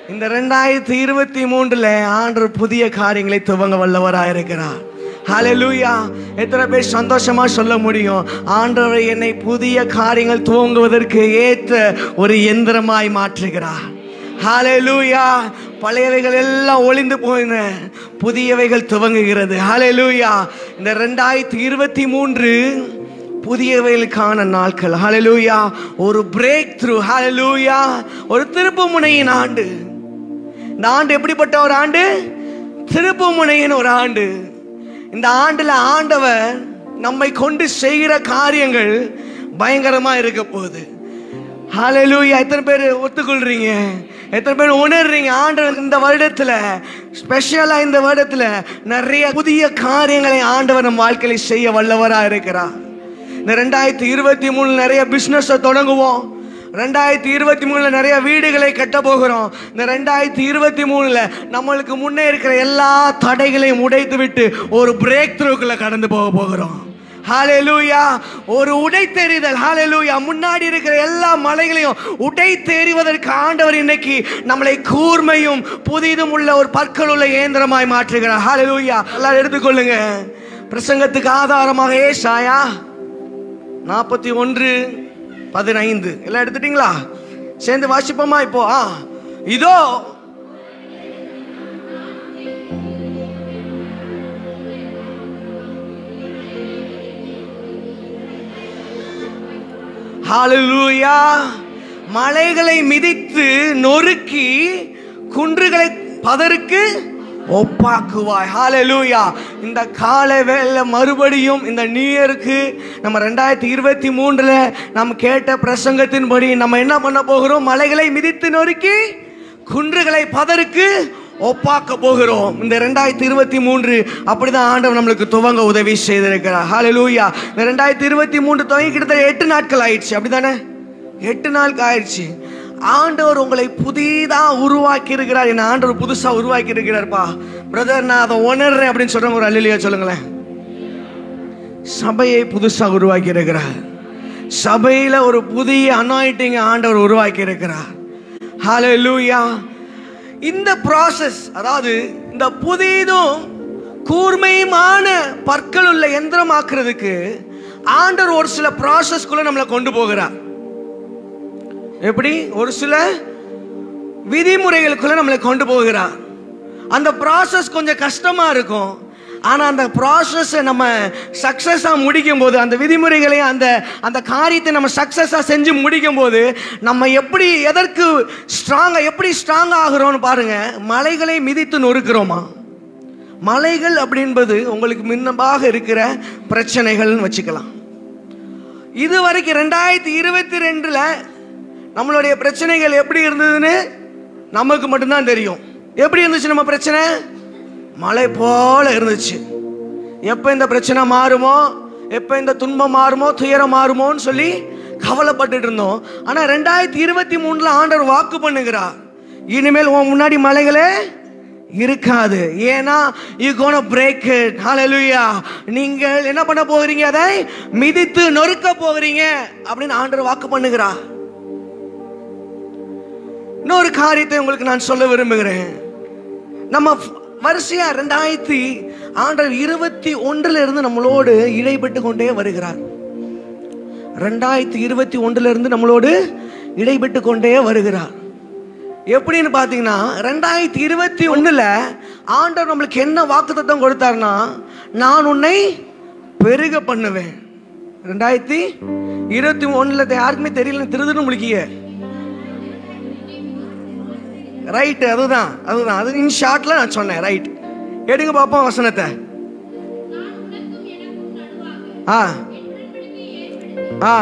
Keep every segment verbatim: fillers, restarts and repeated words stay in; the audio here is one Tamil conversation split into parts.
இந்த ரெண்டாயிரத்தி இருபத்தி மூன்றுல ஆண்டவர் புதிய காரியங்களை துவங்க வல்லவராக இருக்கிறார். ஹல்லேலூயா. எத்தனை பேர் சந்தோஷமா சொல்ல முடியும், ஆண்டவர் என்னை புதிய காரியங்கள் துவங்குவதற்கு ஏற்ற ஒரு எந்திரமாய் மாற்றுகிறார். ஹல்லேலூயா. பழையவைகள் எல்லாம் ஒளிந்து போயின, புதியவைகள் துவங்குகிறது. ஹல்லேலூயா. இந்த ரெண்டாயிரத்தி இருபத்தி மூன்று புதியவைகளுக்கான நாட்கள். ஹல்லேலூயா. ஒரு பிரேக் த்ரூ. ஹல்லேலூயா. ஒரு திருப்பு முனையின் ஆண்டு. இந்த ஆண்டு எப்படிப்பட்ட ஒரு ஆண்டு? திருப்பு முனையின் ஒரு ஆண்டு. இந்த ஆண்டுல ஆண்டவர் நம்மை கொண்டு செய்கிற காரியங்கள் பயங்கரமா இருக்க போகுது. ஹல்லேலூயா. எத்தனை பேர் ஒத்துக்கொள்றீங்க? எத்தனை பேர் உணர்றீங்க ஆண்டவர் இந்த வருடத்துல, ஸ்பெஷலா இந்த வருடத்துல நிறைய புதிய காரியங்களை ஆண்டவர் நம் வாழ்க்கையில செய்ய வல்லவரா இருக்கிறார். இந்த ரெண்டாயிரத்தி இருபத்தி மூணு நிறைய பிசினஸ் தொடங்குவோம். ரெண்டாயிரத்தி இருபத்தி மூணுல நிறைய வீடுகளை கட்ட போகிறோம். இந்த ரெண்டாயிரத்தி இருபத்தி மூணுல நம்மளுக்கு முன்னே இருக்கிற எல்லா தடைகளையும் உடைத்து விட்டு ஒரு பிரேக் த்ரூக்குள்ள கடந்து போக போகிறோம். ஹல்லேலூயா. ஒரு உடை தெரிதல். ஹல்லேலூயா. முன்னாடி இருக்கிற எல்லா மலைகளையும் உடை தெரிவதற்கு ஆண்டவர் இன்னைக்கு நம்மளை கூர்மையும் புதிதும் உள்ள ஒரு பற்கள் உள்ள இயந்திரமாய் மாற்றுகிறார். ஹல்லேலூயா. எல்லாரும் எடுத்துக்கொள்ளுங்க. பிரசங்கத்துக்கு ஆதாரமாக ஏசாயா நாற்பத்தி ஒன்று பதினைந்து எல்லாம் எடுத்துட்டீங்களா? சேர்ந்து வாசிப்போமா? இப்போ ஆ இதோ ஹல்லேலூயா. மலைகளை மிதித்து நொறுக்கி குன்றுகளை பதருக்கு ஒப்பாக்குவாய். ஹல்லேலூயா. இந்த காலை வேளை மறுபடியும் இந்த நியூ இயருக்கு நம்ம ரெண்டாயிரத்தி இருபத்தி மூன்றுல நம்ம கேட்ட பிரசங்கத்தின்படி நம்ம என்ன பண்ண போகிறோம்? மலைகளை மிதித்து நொறுக்கி குன்றுகளை பதருக்கு ஒப்பாக்க போகிறோம். இந்த ரெண்டாயிரத்தி இருபத்தி மூன்று அப்படிதான் ஆண்டவர் நம்மளுக்கு துவங்க உதவி செய்திருக்கிறார். ஹல்லேலூயா. இந்த ரெண்டாயிரத்தி இருபத்தி மூன்று துவங்கி கிட்டத்தட்ட எட்டு நாட்கள் ஆயிடுச்சு. அப்படித்தானே? எட்டு நாட்கள் ஆயிடுச்சு. ஆண்டவர் உங்களை புதிதா உருவாக்கி இருக்கிறார். என்ன ஆண்டவர் புதுசா உருவாக்கி இருக்கிறார்ப்பா பிரதர், நான் அதை உணர்றேன் அப்படின்னு சொல்றேன். ஒரு அல்லேலூயா சொல்லுங்களேன். சபையை புதுசா உருவாக்கி இருக்கிறார். சபையில ஒரு புதிய அனாயிண்டிங் ஆண்டவர் உருவாக்கி இருக்கிறார். ஹல்லேலூயா. இந்த ப்ராசஸ், அதாவது இந்த புதிதும் கூர்மையுமான பற்கள் உள்ள எந்திரமாக்குறதுக்கு ஆண்டவர் ஒரு சில ப்ராசஸ்க்குள்ள நம்மளை கொண்டு போகிறார். எப்படி? ஒரு சில விதிமுறைகளுக்குள்ள நம்மளை கொண்டு போகிறார். அந்த ப்ராசஸ் கொஞ்சம் கஷ்டமா இருக்கும். ஆனா அந்த ப்ராசஸ் நம்ம சக்சஸா முடிக்கும் போது, அந்த விதிமுறைகளையும் அந்த அந்த காரியத்தை நம்ம சக்சஸா செஞ்சு முடிக்கும் போது நம்ம எப்படி எதற்கு ஸ்ட்ராங்கா எப்படி ஸ்ட்ராங் ஆகிறோம்னு பாருங்க. மலைகளை மிதித்து நொறுக்கிறோமா? மலைகள் அப்படின்பது உங்களுக்கு முன்னபாக இருக்கிற பிரச்சனைகள்னு வச்சுக்கலாம். இது வரைக்கும் ரெண்டாயிரத்தி இருபத்தி ரெண்டுல நம்மளுடைய பிரச்சனைகள் எப்படி இருந்ததுன்னு நமக்கு மட்டும்தான் தெரியும். எப்படி இருந்துச்சு நம்ம பிரச்சனை? மலை போல இருந்துச்சு. எப்ப இந்த பிரச்சனை மாறுமோ, எப்ப இந்த துன்பம் மாறுமோ, துயரம் மாறுமோன்னு சொல்லி கவலைப்பட்டு இருந்தோம். ஆனா ரெண்டாயிரத்தி இருபத்தி மூணுல ஆண்டவர் வாக்கு பண்ணுகிறார், இனிமேல் உன் முன்னாடி மலைகளே இருக்காது. ஏன்னா you gonna break it. hallelujah. நீங்கள் என்ன பண்ண போகிறீங்க? அதை மிதித்து நொறுக்க போகிறீங்க அப்படின்னு ஆண்டவர் வாக்கு பண்ணுகிறார். இன்னொரு காரியத்தை உங்களுக்கு நான் சொல்ல விரும்புகிறேன். நம்ம வரிசையா ரெண்டாயிரத்தி ஆண்டவர் இருபத்தி ஒன்றுல இருந்து நம்மளோடு இடைப்பட்டு கொண்டே வருகிறார். ரெண்டாயிரத்தி இருபத்தி ஒன்றுல இருந்து நம்மளோடு இடைப்பட்டு கொண்டே வருகிறார். எப்படின்னு பாத்தீங்கன்னா, ரெண்டாயிரத்தி இருபத்தி ஒண்ணுல ஆண்டவர் நம்மளுக்கு என்ன வாக்குத்தத்தம் கொடுத்தாருன்னா, நான் உன்னை பெருக பண்ணுவேன். ரெண்டாயிரத்தி இருபத்தி ஒண்ணுல யாருக்குமே தெரியல, திருதுன்னு முழிக்கிய ரைட். அதுதான் அதுதான் அது இன் ஷார்ட்ல நான் சொன்னேன். ரைட், எடுங்க பாப்போம் வசனத்தை. ஆ ஆ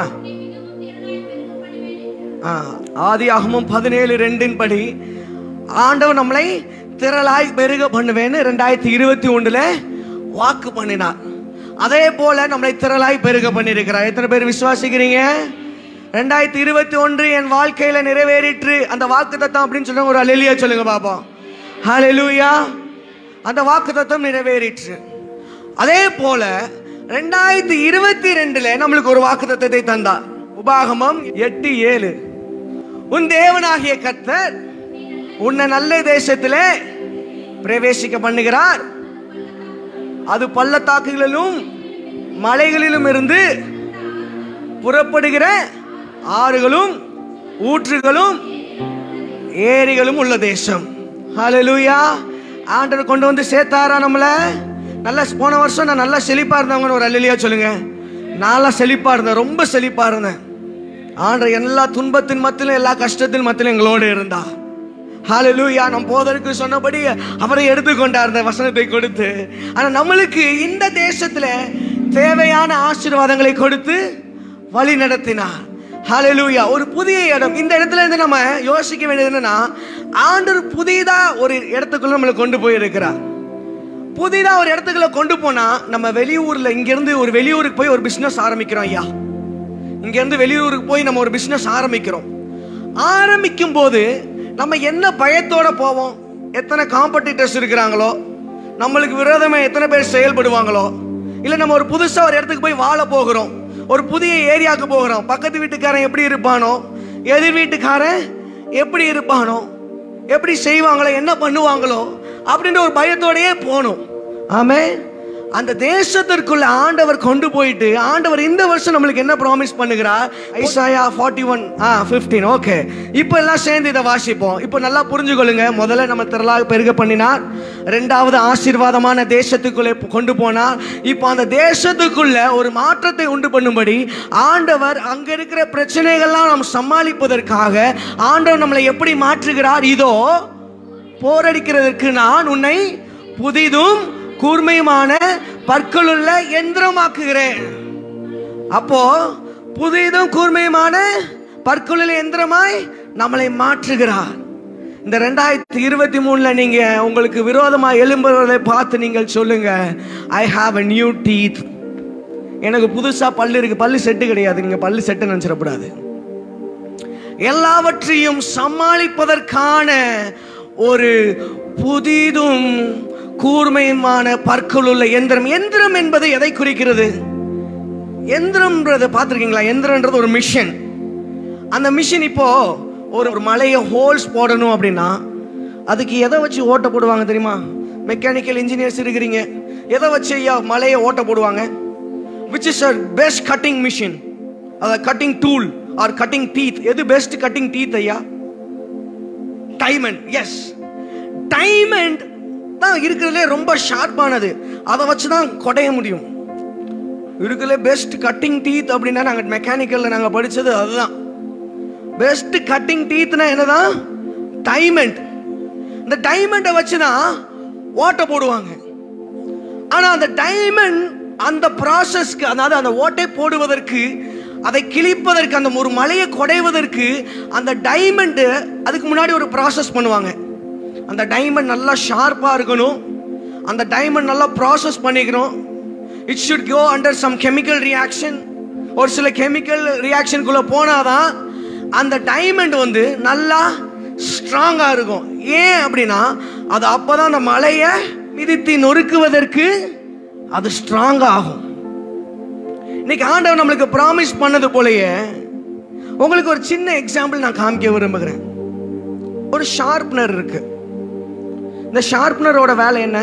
ஆதியாகமம் பதினேழு ரெண்டின் படி ஆண்டவர் நம்மளை திரளாய் பெருக பண்ணுவேன்னு ரெண்டாயிரத்தி இருபத்தி ஒண்ணுல வாக்கு பண்ணினார். அதே போல நம்மளை திரளாய் பெருக பண்ணிருக்கிறார். எத்தனை பேர் விசுவாசிக்கிறீங்க? ரெண்டாயிரத்தி இருபத்தி ஒன்று என் வாழ்க்கையில நிறைவேறிற்று அந்த வாக்கு தத்தம் அப்படின்னு சொல்லுங்க. ஒரு அல்லேலூயா சொல்லுங்க பாப்போம். ஹல்லேலூயா. அந்த வாக்கு தத்தம் நிறைவேறிற்று. அதே போல ரெண்டாயிரத்தி இருபத்தி ரெண்டுல நம்மளுக்கு ஒரு வாக்கு தத்தத்தை தந்தார். உபாகமம் எட்டு ஏழு, உன் தேவனாகிய கர்த்தர் உன்னை நல்ல தேசத்திலே பிரவேசிக்க பண்ணுகிறார். அது பள்ளத்தாக்குகளிலும் மலைகளிலும் இருந்து புறப்படுகிற ஆறுகளும் ஊற்றுகளும் ஏரிகளும் உள்ள தேசம். ஹல்லேலூயா. ஆண்டவர் கொண்டு வந்து சேர்த்தாரா நம்மள? நல்லா போன வருஷம் நான் நல்லா செழிப்பா இருந்தவங்கன்னு ஒரு அல்லேலூயா சொல்லுங்க. நல்லா செழிப்பா இருந்தேன், ரொம்ப செழிப்பா இருந்தேன். ஆண்டவர் எல்லா துன்பத்தின் மத்தியிலும் எல்லா கஷ்டத்தின் மத்தியிலும் எங்களோடு இருந்தா. ஹல்லேலூயா. நம் போதற்கு சொன்னபடி அவரை எடுத்துக்கொண்டார் இந்த வசனத்தை கொடுத்து. ஆனா நம்மளுக்கு இந்த தேசத்துல தேவையான ஆசீர்வாதங்களை கொடுத்து வழி நடத்தினார். ஹல்லேலூயா. ஒரு புதிய இடம். இந்த இடத்துல இருந்து நம்ம யோசிக்க வேண்டியது என்னன்னா, ஆண்டவர் புதிதா ஒரு இடத்துக்குள்ள நம்மளை கொண்டு போயிருக்கிறார். புதிதா ஒரு இடத்துக்குள்ள கொண்டு போனா நம்ம வெளியூர்ல இங்க இருந்து ஒரு வெளியூருக்கு போய் ஒரு பிசினஸ் ஆரம்பிக்கிறோம். ஐயா, இங்க இருந்து வெளியூருக்கு போய் நம்ம ஒரு பிசினஸ் ஆரம்பிக்கிறோம். ஆரம்பிக்கும் போது நம்ம என்ன பயத்தோட போவோம்? எத்தனை காம்படிட்டர்ஸ் இருக்கிறாங்களோ, நம்மளுக்கு விரோதமா எத்தனை பேர் செயல்படுவாங்களோ, இல்ல நம்ம ஒரு புதுசா ஒரு இடத்துக்கு போய் வாழ போகிறோம், ஒரு புதிய ஏரியாவுக்கு போகிறோம், பக்கத்து வீட்டுக்காரன் எப்படி இருப்பானோ, எதிர் வீட்டுக்காரன் எப்படி இருப்பானோ, எப்படி செய்வாங்களோ, என்ன பண்ணுவாங்களோ அப்படின்ற ஒரு பயத்தோடயே போகணும். ஆமென். அந்த தேசத்திற்குள்ள ஆண்டவர் கொண்டு போயிட்டு, ஆண்டவர் இந்த வருஷம் நம்மளுக்கு என்ன ப்ராமிஸ் பண்ணுகிறார்? ஐசாயா நாற்பத்தி ஒன்று ஆ பதினைந்து. ஓகே, இப்போ எல்லாம் சேர்ந்து இதை வாசிப்போம். இப்போ நல்லா புரிஞ்சுக்கொள்ளுங்க. முதல்ல நம்ம திரளாக பெருக பண்ணினார், ரெண்டாவது ஆசீர்வாதமான தேசத்துக்குள்ளே கொண்டு போனார். இப்போ அந்த தேசத்துக்குள்ள ஒரு மாற்றத்தை உண்டு பண்ணும்படி ஆண்டவர் அங்க இருக்கிற பிரச்சனைகள்லாம் நாம் சமாளிப்பதற்காக ஆண்டவர் நம்மளை எப்படி மாற்றுகிறார்? இதோ போரடிக்கிறதற்கு நான் உன்னை புதிதும் கூர்மையுமான பற்களுள்ள எந்திரமாக்குகிறேன். அப்போ புதிதும் கூர்மையுமான பற்களுள்ள எந்திரமாய் நம்மளை மாற்றுகிறார். இந்த ரெண்டாயிரத்தி இருபத்தி மூணுல நீங்க உங்களுக்கு விரோதமா எழும்புறதை பார்த்து நீங்கள் சொல்லுங்க, I have a new teeth. எனக்கு புதுசா பல்லு இருக்கு. பல்லு செட்டு கிடையாது, நீங்க பல்லு செட்டு நினைச்சிடக்கூடாது. எல்லாவற்றையும் சமாளிப்பதற்கான ஒரு புதிதும் கூர்மையுமான பற்கள் உள்ள எந்திரம். எந்திரம் என்பது எதை குறிக்கிறது? எந்திரம்ன்றது பார்த்துருக்கீங்களா? எந்திரன்றது ஒரு மிஷின். அந்த மிஷின் இப்போ ஒரு ஒரு மலையை ஹோல்ஸ் போடணும் அப்படின்னா அதுக்கு எதை வச்சு ஓட்ட போடுவாங்க தெரியுமா? மெக்கானிக்கல் இன்ஜினியர்ஸ் இருக்கிறீங்க, எதை வச்சு ஐயா மலையை ஓட்ட போடுவாங்க? Which is a best cutting machine, அதாவது cutting tool or cutting teeth. எது பெஸ்ட் கட்டிங் டீத் ஐயா? டைமண்ட். எஸ், டைமண்ட் தான் இருக்கிறதுலே ரொம்ப ஷார்ப்பானது. அதை வச்சு தான் கொடைய முடியும். இருக்கிறதுலே பெஸ்ட் கட்டிங் டீத் அப்படின்னா நாங்கள் மெக்கானிக்கலில் நாங்கள் படித்தது அதுதான். பெஸ்ட் கட்டிங் டீத்னா என்னதான்? டைமண்ட். இந்த டைமண்டை வச்சு தான் ஓட்டை போடுவாங்க. ஆனால் அந்த டைமண்ட் அந்த ப்ராசஸ்க்கு, அதாவது அந்த ஓட்டை போடுவதற்கு, அதை கிழிப்பதற்கு, அந்த ஒரு மலையை குடைவதற்கு அந்த டைமண்ட் அதுக்கு முன்னாடி ஒரு ப்ராசஸ் பண்ணுவாங்க. அந்த டைமண்ட் நல்லா ஷார்ப்பாக இருக்கணும். அந்த டைமண்ட் நல்லா ப்ராசஸ் பண்ணிக்கணும். It should go under some chemical reaction. ஒரு சில கெமிக்கல் ரியாக்ஷனுக்குள்ளே போனாதான் அந்த டைமண்ட் வந்து நல்லா ஸ்ட்ராங்காக இருக்கும். ஏன் அப்படின்னா அது அப்போ தான் அந்த மலையை மிதித்து நொறுக்குவதற்கு அது ஸ்ட்ராங்காக ஆகும். இன்னைக்கு ஆண்டவர் நம்மளுக்கு ப்ராமிஸ் பண்ணது போலயே உங்களுக்கு ஒரு சின்ன எக்ஸாம்பிள் நான் காமிக்க விரும்புகிறேன். ஒரு ஷார்ப்னர் இருக்கு. இந்த ஷார்ப்னரோட வேலை என்ன?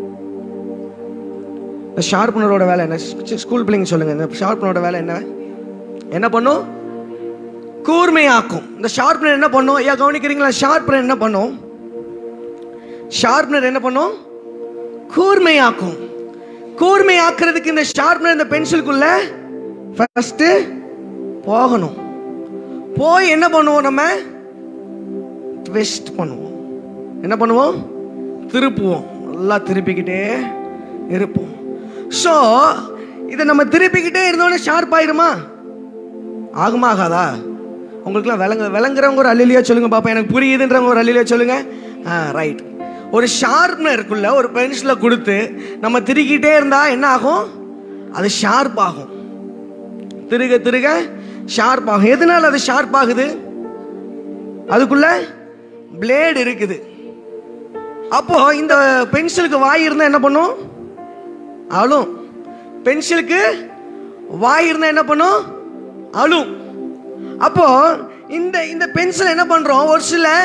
இந்த ஷார்ப்னரோட வேலை என்ன? ஸ்கூல் பிள்ளைங்க சொல்லுங்க. இந்த ஷார்ப்னரோட வேலை என்ன? என்ன பண்ணும்? கூர்மையாக்கும். இந்த ஷார்ப்னர் என்ன பண்ணும்? ஐயா கவனிக்கிறீங்களா? ஷார்ப்னர் என்ன பண்ணும்? ஷார்ப்னர் என்ன பண்ணும்? கூர்மையாக்கும். கூர்மையாக்குறதுக்கு இந்த ஷார்ப்னர் இந்த பென்சிலுக்குள்ள ஃபர்ஸ்ட் போகணும். போய் என்ன பண்ணுவோம்? நம்ம ட்விஸ்ட் பண்ணுவோம். என்ன பண்ணுவோம்? திருப்புவோம். நல்லா திருப்பிக்கிட்டே இருப்போம். ஸோ இதை நம்ம திருப்பிக்கிட்டே இருந்தோன்னே ஷார்ப் ஆயிருமா? ஆகுமா ஆகாதா? உங்களுக்குலாம் விளங்க விளங்குறவங்க ஒரு அல்லிலியா சொல்லுங்க பாப்பா. எனக்கு புரியுதுன்றவங்க ஒரு அல்லிலியா சொல்லுங்க. Ah right. ஒரு ஷார்ப்னருக்குள்ள ஒரு பென்சிலை கொடுத்து நம்ம திருக்கிட்டே இருந்தா என்ன ஆகும்? அது ஷார்ப் ஆகும். திருக திருக ஷார்ப் ஆகும். எதனால அது ஷார்ப் ஆகுது? அதுக்குள்ள பிளேடு இருக்குது. அப்போ இந்த பென்சிலுக்கு வாய் இருந்தா என்ன பண்ணும்? அழும். பென்சிலுக்கு வாய் இருந்தா என்ன பண்ணும்? அழும். அப்போ இந்த இந்த பென்சில் என்ன பண்றோம்? ஒரு சில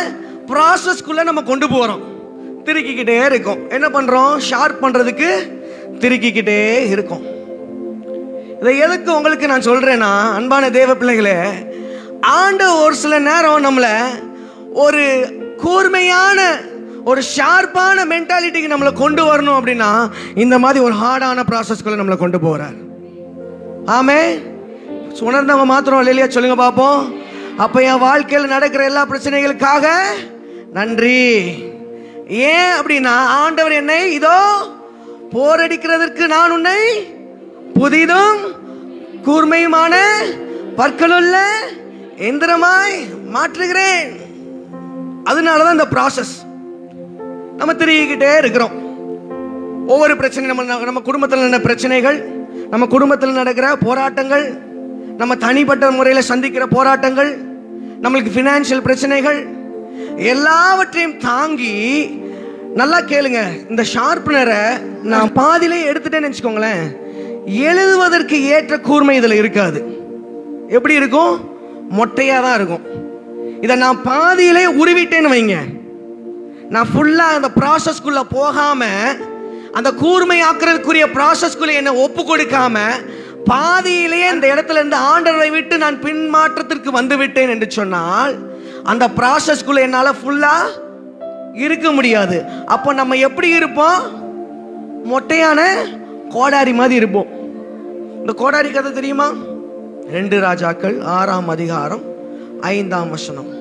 ப்ராசஸ்க்குள்ள நம்ம கொண்டு போறோம். திருக்கிக்கிட்டே இருக்கும். என்ன பண்றோம்? ஷார்ப் பண்றதுக்கு திருக்கிக்கிட்டே இருக்கும். இதை எதுக்கு உங்களுக்கு நான் சொல்றேன்னா, அன்பான தேவ பிள்ளைகளே, ஆண்டவர் ஒரு சில நேரம் நம்மளை ஒரு கூர்மையான ஒரு ஷார்ப்பான மென்டாலிட்டிக்கு நம்மளை கொண்டு வரணும் அப்படின்னா இந்த மாதிரி ஒரு ஹார்டான ப்ராசஸ்க்குள்ள நம்மளை கொண்டு போறார். ஆமே, உணர்ந்தவங்க மாத்திரம் இல்லையா சொல்லுங்க பார்ப்போம். அப்ப என் வாழ்க்கையில் நடக்கிற எல்லா பிரச்சனைகளுக்காக நன்றி. ஏன் அப்படின்னா, ஆண்டவர் என்னை இதோ போரடிக்கிறதற்கு நான் உன்னை புதிதும் கூர்மையுமான பற்களுள்ள எந்திரமாய் மாற்றுகிறேன். அதனாலதான் இந்த ப்ராசஸ். நம்ம திருக்கிட்டே இருக்கிறோம். ஒவ்வொரு பிரச்சனை, நம்ம நம்ம குடும்பத்தில் நடக்கிற பிரச்சனைகள், நம்ம குடும்பத்தில் நடக்கிற போராட்டங்கள், நம்ம தனிப்பட்ட முறையில் சந்திக்கிற போராட்டங்கள், நம்மளுக்கு ஃபினான்ஷியல் பிரச்சனைகள், எல்லாவற்றையும் தாங்கி நல்லா கேளுங்க. இந்த ஷார்ப்னரை நான் பாதியிலே எடுத்துட்டேன்னு வச்சுக்கோங்களேன், எழுதுவதற்கு ஏற்ற கூர்மை இதில் இருக்காது. எப்படி இருக்கும்? மொட்டையாக தான் இருக்கும். இதை நான் பாதியிலே உருவிட்டேன்னு வைங்க, நான் ஃபுல்லாக அந்த ப்ராசஸ்குள்ளே போகாமல், அந்த கூர்மை ஆக்குறதுக்குரிய ப்ராசஸ்குள்ளே என்னை ஒப்பு கொடுக்காம பாதியிலேயே இந்த இடத்துல இருந்து ஆண்டவரை விட்டு நான் பின்மாற்றத்திற்கு வந்து விட்டேன் என்று சொன்னால் அந்த ப்ராசஸ்குள்ளே என்னால் ஃபுல்லாக இருக்க முடியாது. அப்போ நம்ம எப்படி இருப்போம்? மொட்டையான கோடாரி மாதிரி இருப்போம். இந்த கோடாரி கதை தெரியுமா? ரெண்டு ராஜாக்கள் ஆறாம் அதிகாரம் ஐந்தாம் வசனம்.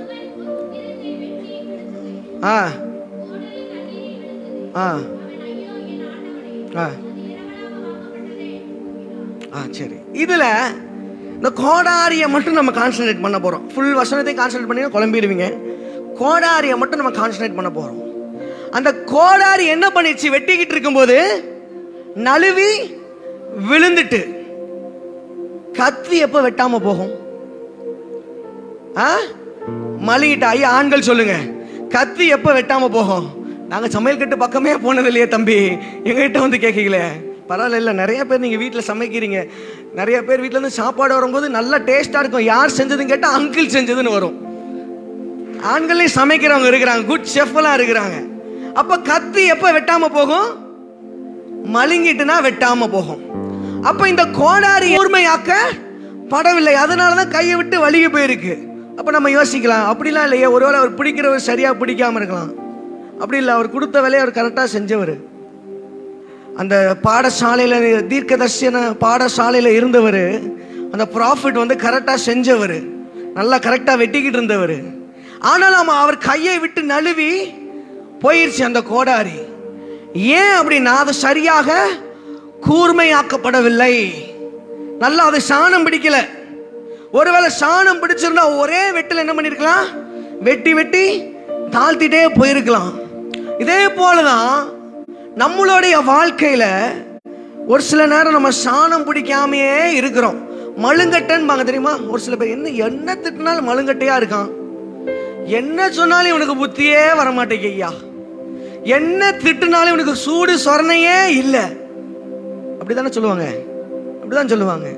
ஆ ஆ ஆ சரி. இதுல இந்த கோடாரியை மட்டும் நம்ம கான்சன்ட்ரேட் பண்ண போறோம். ஃபுல் வசனத்தையும் கான்சன்ட்ரேட் பண்ணி குழம்பிடுவீங்க. கோடாரியை மட்டும் நம்ம கான்சன்ட்ரேட் பண்ண போறோம். அந்த கோடாரி என்ன பண்ணிடுச்சு? வெட்டிக்கிட்டு இருக்கும்போது நழுவி விழுந்துட்டு. கத்தி எப்ப வெட்டாம போகும்? மலிகிட்ட ஐயா ஆண்கள் சொல்லுங்க, கத்தி எப்ப வெட்டாம போகும்? நாங்க சமையல் கட்டு பக்கமே போனது இல்லையே தம்பி, எங்ககிட்ட வந்து கேட்கீங்களே. பரவாயில்ல, இல்லை நிறைய பேர் நீங்கள் வீட்டில் சமைக்கிறீங்க. நிறைய பேர் வீட்டில் இருந்து சாப்பாடு வரும்போது நல்லா டேஸ்டாக இருக்கும். யார் செஞ்சதுன்னு கேட்டால் அங்கிள் செஞ்சதுன்னு வரும். ஆண்களையும் சமைக்கிறவங்க இருக்கிறாங்க, குட் ஷெஃப்லாம் இருக்கிறாங்க. அப்போ கத்தி எப்போ வெட்டாம போகும்? மலிங்கிட்டுனா வெட்டாம போகும். அப்போ இந்த கோடாரி கூர்மையாக்க படவில்லை, அதனால தான் கையை விட்டு வலிக்கு போயிருக்கு. அப்போ நம்ம யோசிக்கலாம், அப்படிலாம் இல்லையே, ஒருவேளை அவர் பிடிக்கிறவர் சரியாக பிடிக்காம இருக்கலாம். அப்படி இல்லை, அவர் கொடுத்த வேலையை அவர் கரெக்டாக செஞ்சவர். அந்த பாடசாலையில், தீர்க்கதர்சன பாடசாலையில் இருந்தவர், அந்த ப்ராஃபிட் வந்து கரெக்டாக செஞ்சவர், நல்லா கரெக்டாக வெட்டிக்கிட்டு இருந்தவர். ஆனாலும் அவர் கையை விட்டு நழுவி போயிடுச்சு அந்த கோடாரி. ஏன் அப்படின்னா, அது சரியாக கூர்மையாக்கப்படவில்லை. நல்லா அது சாணம் பிடிக்கல. ஒருவேளை சாணம் பிடிச்சிருந்தா ஒரே வெட்டில் என்ன பண்ணிருக்கலாம்? வெட்டி வெட்டி தாழ்த்திட்டே போயிருக்கலாம். இதே போலதான் நம்மளுடைய வாழ்க்கையில ஒரு சில நேரம் நம்ம சாணம் பிடிக்காமையே இருக்கிறோம். மழுங்கட்டன் தெரியுமா? ஒரு சில பேர் என்ன என்ன திட்டினாலும் மழுங்கட்டையா இருக்கான், என்ன சொன்னாலும் இவனுக்கு புத்தியே வரமாட்டேங்க ஐயா, என்ன திட்டுனாலும் இவனுக்கு சூடு சொரணையே இல்லை, அப்படித்தானே சொல்லுவாங்க. அப்படிதான் சொல்லுவாங்க.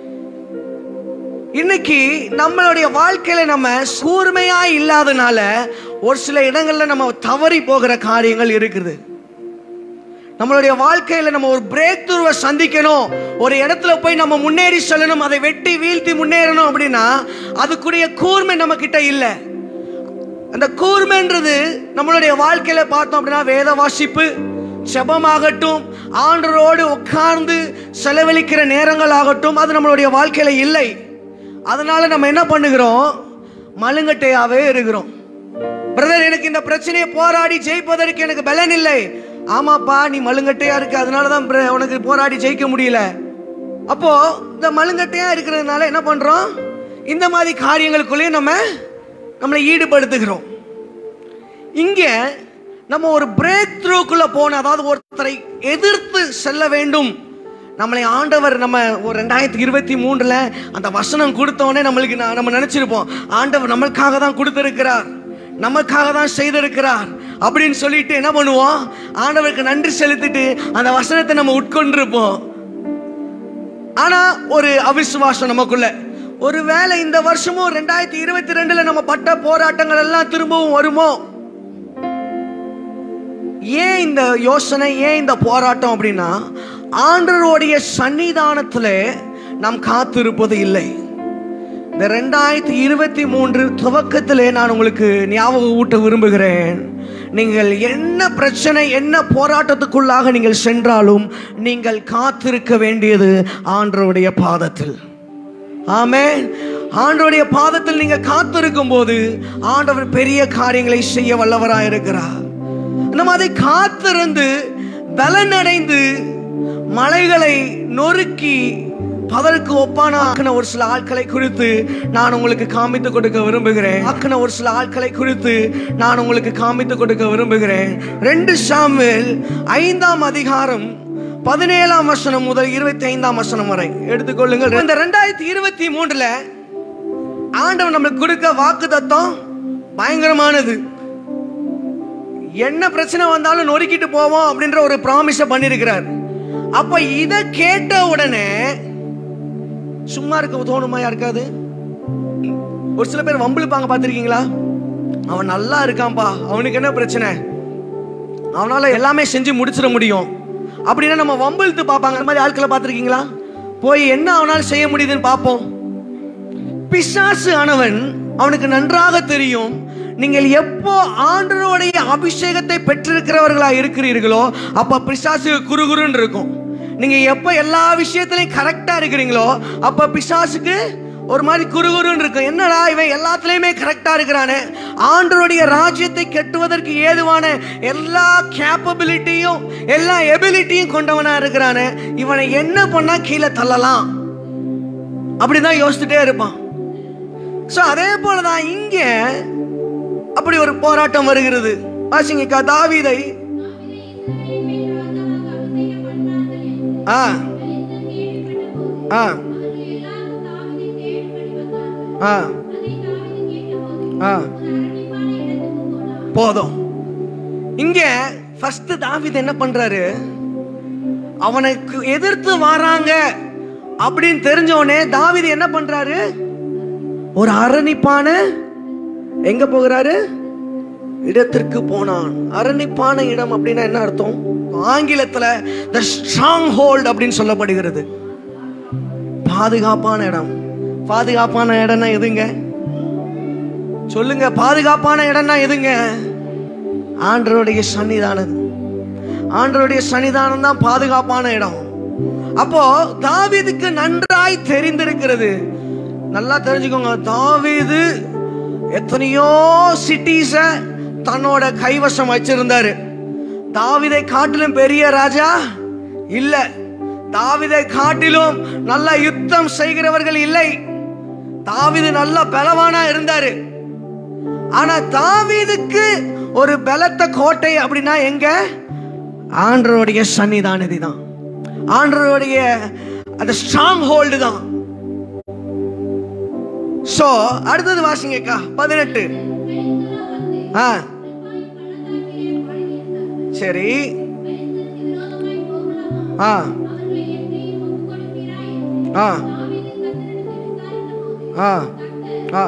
இன்னைக்கு நம்மளுடைய வாழ்க்கையில நம்ம கூர்மையா இல்லாதனால ஒரு சில இடங்கள்ல நம்ம தவறி போகிற காரியங்கள் இருக்குது. நம்மளுடைய வாழ்க்கையில நம்ம ஒரு பிரேக் த்ரூவை சந்திக்கணும், ஒரு இடத்துல போய் நம்ம முன்னேறி செல்லணும், அதை வெட்டி வீழ்த்தி முன்னேறணும் அப்படின்னா அதுக்குரிய கூர்மை நம்ம கிட்ட இல்லை. அந்த கூர்மைன்றது நம்மளுடைய வாழ்க்கையில பார்த்தோம் அப்படின்னா வேத வாசிப்பு, ஜெபமாகட்டும், ஆண்டவரோடு உட்கார்ந்து செலவழிக்கிற நேரங்கள் ஆகட்டும், அது நம்மளுடைய வாழ்க்கையில இல்லை. அதனால நம்ம என்ன பண்ணுகிறோம்? மழுங்கட்டையாவே இருக்கிறோம். பிரதர், எனக்கு இந்த பிரச்சனையை போராடி ஜெயிப்பதற்கு எனக்கு பலன் இல்லை. ஆமாப்பா, நீ மழுங்கட்டையா இருக்கு, அதனாலதான் உனக்கு போராடி ஜெயிக்க முடியல. அப்போ இந்த மழுங்கட்டையா இருக்கிறதுனால என்ன பண்றோம்? இந்த மாதிரி காரியங்களுக்குள்ளேயும் நம்ம நம்மளை ஈடுபடுத்துகிறோம். இங்க நம்ம ஒரு பிரேக் த்ரூக்குள்ள போன, அதாவது ஒருத்தரை எதிர்த்து செல்ல வேண்டும். நம்மளை ஆண்டவர் நம்ம ஒரு ரெண்டாயிரத்தி இருபத்தி மூன்றுல அந்த வசனம் கொடுத்தோடனே நம்மளுக்கு நம்ம நினைச்சிருப்போம், ஆண்டவர் நம்மளுக்காக தான் கொடுத்திருக்கிறார், நமக்காக தான் செய்திருக்கிறார் அப்படின்னு சொல்லிட்டு என்ன பண்ணுவோம்? ஆண்டவருக்கு நன்றி செலுத்திட்டு அந்த வசனத்தை நம்ம உட்கொண்டிருப்போம். ஆனா ஒரு அவிசுவாசம் நமக்குள்ள, ஒருவேளை இந்த வருஷமும் ரெண்டாயிரத்தி இருபத்தி ரெண்டுல நம்ம பட்ட போராட்டங்கள் எல்லாம் திரும்பவும் வருமோ? ஏன் இந்த யோசனை, ஏன் இந்த போராட்டம் அப்படின்னா, ஆண்டவருடைய சன்னிதானத்தில் நாம் காத்திருப்பது இல்லை. இந்த ரெண்டாயிரத்தி இருபத்தி மூன்று துவக்கத்திலே நான் உங்களுக்கு ஞாபகம் ஊட்ட விரும்புகிறேன். நீங்கள் என்ன பிரச்சனை, என்ன போராட்டத்துக்குள்ளாக நீங்கள் சென்றாலும் நீங்கள் காத்திருக்க வேண்டியது ஆண்டவருடைய பாதத்தில். ஆமென். ஆண்டவருடைய பாதத்தில் நீங்கள் காத்திருக்கும் போது ஆண்டவர் பெரிய காரியங்களை செய்ய வல்லவராக இருக்கிறார். நம்ம அதை காத்திருந்து பலனடைந்து மலைகளை நொறுக்கி பதற்கு ஒப்பான ஆக்கின ஒரு சில ஆட்களை குறித்து நான் உங்களுக்கு காமித்து கொடுக்க விரும்புகிறேன். ஆக்கின ஒரு சில ஆட்களை குறித்து நான் உங்களுக்கு காமித்து கொடுக்க விரும்புகிறேன். ரெண்டு சாமுவேல் ஐந்தாம் அதிகாரம் பதினேழாம் வசனம் முதல் இருபத்தி ஐந்தாம் வசனம் வரை எடுத்துக்கொள்ளுங்கள். இந்த ரெண்டாயிரத்தி இருபத்தி மூன்றுல ஆண்டவர் நம்மளுக்கு கொடுக்க வாக்கு தத்தம் பயங்கரமானது. என்ன பிரச்சனை வந்தாலும் நொறுக்கிட்டு போவோம் அப்படின்ற ஒரு ப்ராமிஸ பண்ணிருக்கிறார். அப்ப இதை கேட்ட உடனே சும்மா இருக்க தோணுமா யாருக்காது? ஒரு சில பேர் வம்பிழுப்பாங்க, பார்த்திருக்கீங்களா? அவன் நல்லா இருக்கான்பா, அவனுக்கு என்ன பிரச்சனை, அவனால எல்லாமே செஞ்சு முடிச்சிட முடியும் அப்படின்னா நம்ம வம்பிழுத்து பார்ப்பாங்க. அந்த மாதிரி ஆட்களை பார்த்திருக்கீங்களா? போய் என்ன அவனால் செய்ய முடியுதுன்னு பார்ப்போம். பிசாசு ஆனவன் அவனுக்கு நன்றாக தெரியும், நீங்கள் எப்போ ஆண்டவருடைய அபிஷேகத்தை பெற்றிருக்கிறவர்களா இருக்கிறீர்களோ அப்ப பிசாசு குறுகுறுன்னு இருக்கும். நீங்க எப்ப எல்லா விஷயத்திலையும் கரெக்டா இருக்கிறீங்களோ அப்ப பிசாசுக்கு ஒரு மாதிரி குறுகுறுன்னு இருக்கும். என்னடா இவன் எல்லாத்துலயுமே கரெக்டா இருக்கிறானே, ஆண்டவருடைய ராஜ்யத்தை கட்டுவதற்கு ஏதுவான எல்லா கேப்பபிலிட்டியும் எல்லா எபிலிட்டியும் கொண்டவனா இருக்கிறானே, இவனை என்ன பண்ணா கீழே தள்ளலாம் அப்படிதான் யோசிச்சுட்டே இருப்பான். சோ அதே போலதான் இங்க அப்படி ஒரு போராட்டம் வருகிறது. வாசிங்கக்கா, தாவீதை ஆ ஆ ஆ ஆ போதும். இங்க ஃபர்ஸ்ட் தாவீது என்ன பண்றாரு, அவனுக்கு எதிர்த்து வராங்க அப்படின்னு தெரிஞ்சவனே தாவீது என்ன பண்றாரு, ஒரு அரணிப்பான எங்க போகிறாரு இடத்திற்கு போனான். அரணிப்பான இடம் அப்படின்னா என்ன அர்த்தம்? ஆங்கிலத்துல the stronghold அப்படின்னு சொல்லப்படுகிறது. பாதுகாப்பான இடம். பாதுகாப்பான இடம்னா எதுங்க சொல்லுங்க? பாதுகாப்பான இடம்னா எதுங்க? ஆண்டவருடைய சன்னிதானம். ஆண்டவருடைய சன்னிதானம் தான் பாதுகாப்பான இடம். அப்போ தாவீதுக்கு நன்றாய் தெரிந்திருக்கிறது. நல்லா தெரிஞ்சுக்கோங்க, தாவீது எத்தனையோ சிட்டிஸ தன்னோட கைவசம் வச்சிருந்தாரு. தாவீதை காட்டிலும் பெரிய ராஜா இல்ல, தாவீதை காட்டிலும் நல்ல யுத்தம் செய்கிறவர்கள் இல்லை. தாவீது நல்ல பலவானா இருந்தாரு. ஆனா தாவீதுக்கு ஒரு பலத்த கோட்டை அப்படின்னா எங்க? ஆண்டவருடைய சன்னிதானதி தான், ஆண்டவருடைய அந்த ஸ்ட்ராங் ஹோல்டு தான். சோ அடுத்தது வாசிங்கக்கா பதினெட்டு. ஆ சரி. ஆ ஆ ஆ ஆ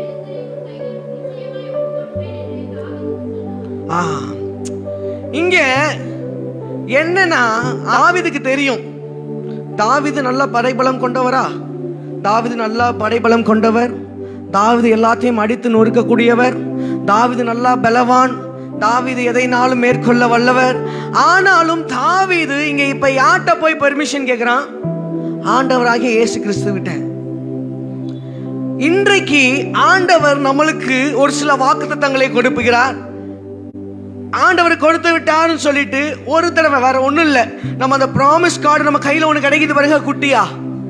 ஆ இங்க என்னன்னா, தாவீதுக்கு தெரியும் தாவீது நல்ல படைபலம் கொண்டவரா, தாவீது நல்ல படைபலம் கொண்டவர், தாவீது எல்லாத்தையும் அடித்து நொறுக்கக்கூடியவர், தாவீது நல்லா பலவான், தாவீது எதைனாலும் மேற்கொள்ள வல்லவர். ஆனாலும் தாவீது இங்க இப்ப யார்கிட்ட போய் பெர்மிஷன் கேட்கிறான்? ஆண்டவராகிய இயேசு கிறிஸ்து விட்ட. இன்றைக்கு ஆண்டவர் நம்மளுக்கு ஒரு சில வாக்குத்தத்தங்களை கொடுப்புகிறார். ஆண்டவர் கொடுத்து விட்டாருன்னு சொல்லிட்டு ஒரு தடவை, வேற ஒண்ணும் இல்ல, நம்ம அந்த ப்ராமிஸ் கார்டு நம்ம கையில ஒண்ணு கிடைக்குது பாருங்க, குட்டியா,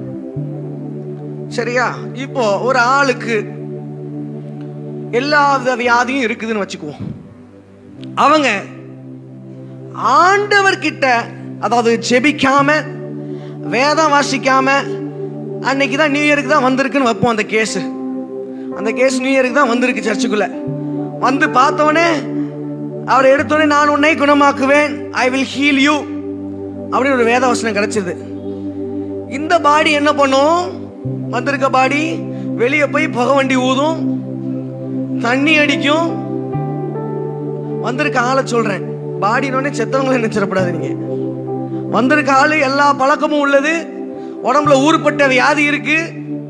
சரியா? இப்போ ஒரு ஆளுக்கு எல்லா வியாதியும் இருக்குதுன்னு வச்சுக்குவோம். அவங்க ஆண்டவர் கிட்ட, அதாவது ஜெபிக்காம வேதம் வாசிக்காம, அன்னைக்குதான் நியூ இயருக்கு தான் வந்திருக்குன்னு வைப்போம் அந்த கேஸ். அந்த கேஸ் நியூ இயருக்கு தான் வந்திருக்கு சர்ச்சுக்குள்ள. வந்து பார்த்தோன்னே அவர் எடுத்தோடனே நான் உன்னை குணமாக்குவேன், ஐ வில் ஹீல் யூ அப்படின்னு ஒரு வேத வசனம் கிடைச்சது. இந்த பாடி என்ன பண்ணும்? வந்திருக்க பாடி வெளியே போய் புகை வண்டி ஊதும், தண்ணி அடிக்கும். வந்திருக்க ஆளை சொல்றேன், பாடினோடனே செத்தவங்களை நினைச்சிடப்படாது. நீங்க வந்திருக்க ஆளு எல்லா பழக்கமும் உள்ளது, உடம்புல ஊறுப்பட்ட வியாதி இருக்கு.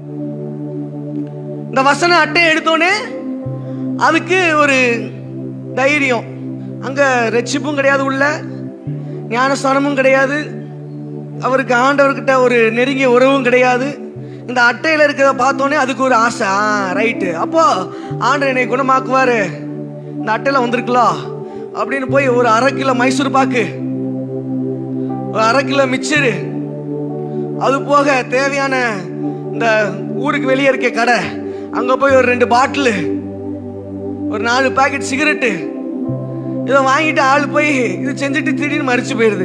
இந்த வசன அட்டையை எடுத்தோடனே அதுக்கு ஒரு தைரியம். அங்க ரட்சிப்பும் கிடையாது, உள்ள ஞானஸ்தானமும் கிடையாது, அவருக்கு ஆண்டவர்கிட்ட ஒரு நெருங்கிய உறவும் கிடையாது. இந்த அட்டையில் இருக்கிறத பார்த்தோன்னே அதுக்கு ஒரு ஆசை. ஆ ரைட்டு, அப்போ ஆண்டவர் என்னை குணமாக்குவாரு, இந்த அட்டையில் வந்திருக்கலாம் அப்படின்னு போய் ஒரு அரை கிலோ மைசூர் பாக்கு, ஒரு அரை கிலோ மிச்சரு, அது போக தேவையான இந்த ஊருக்கு வெளியே இருக்க கடை, அங்கே போய் ஒரு ரெண்டு பாட்டிலு, ஒரு நாலு பாக்கெட் சிகரெட்டு இதை வாங்கிட்டு ஆள் போய் இது செஞ்சுட்டு திடீர்னு மறிச்சு போயிடுது.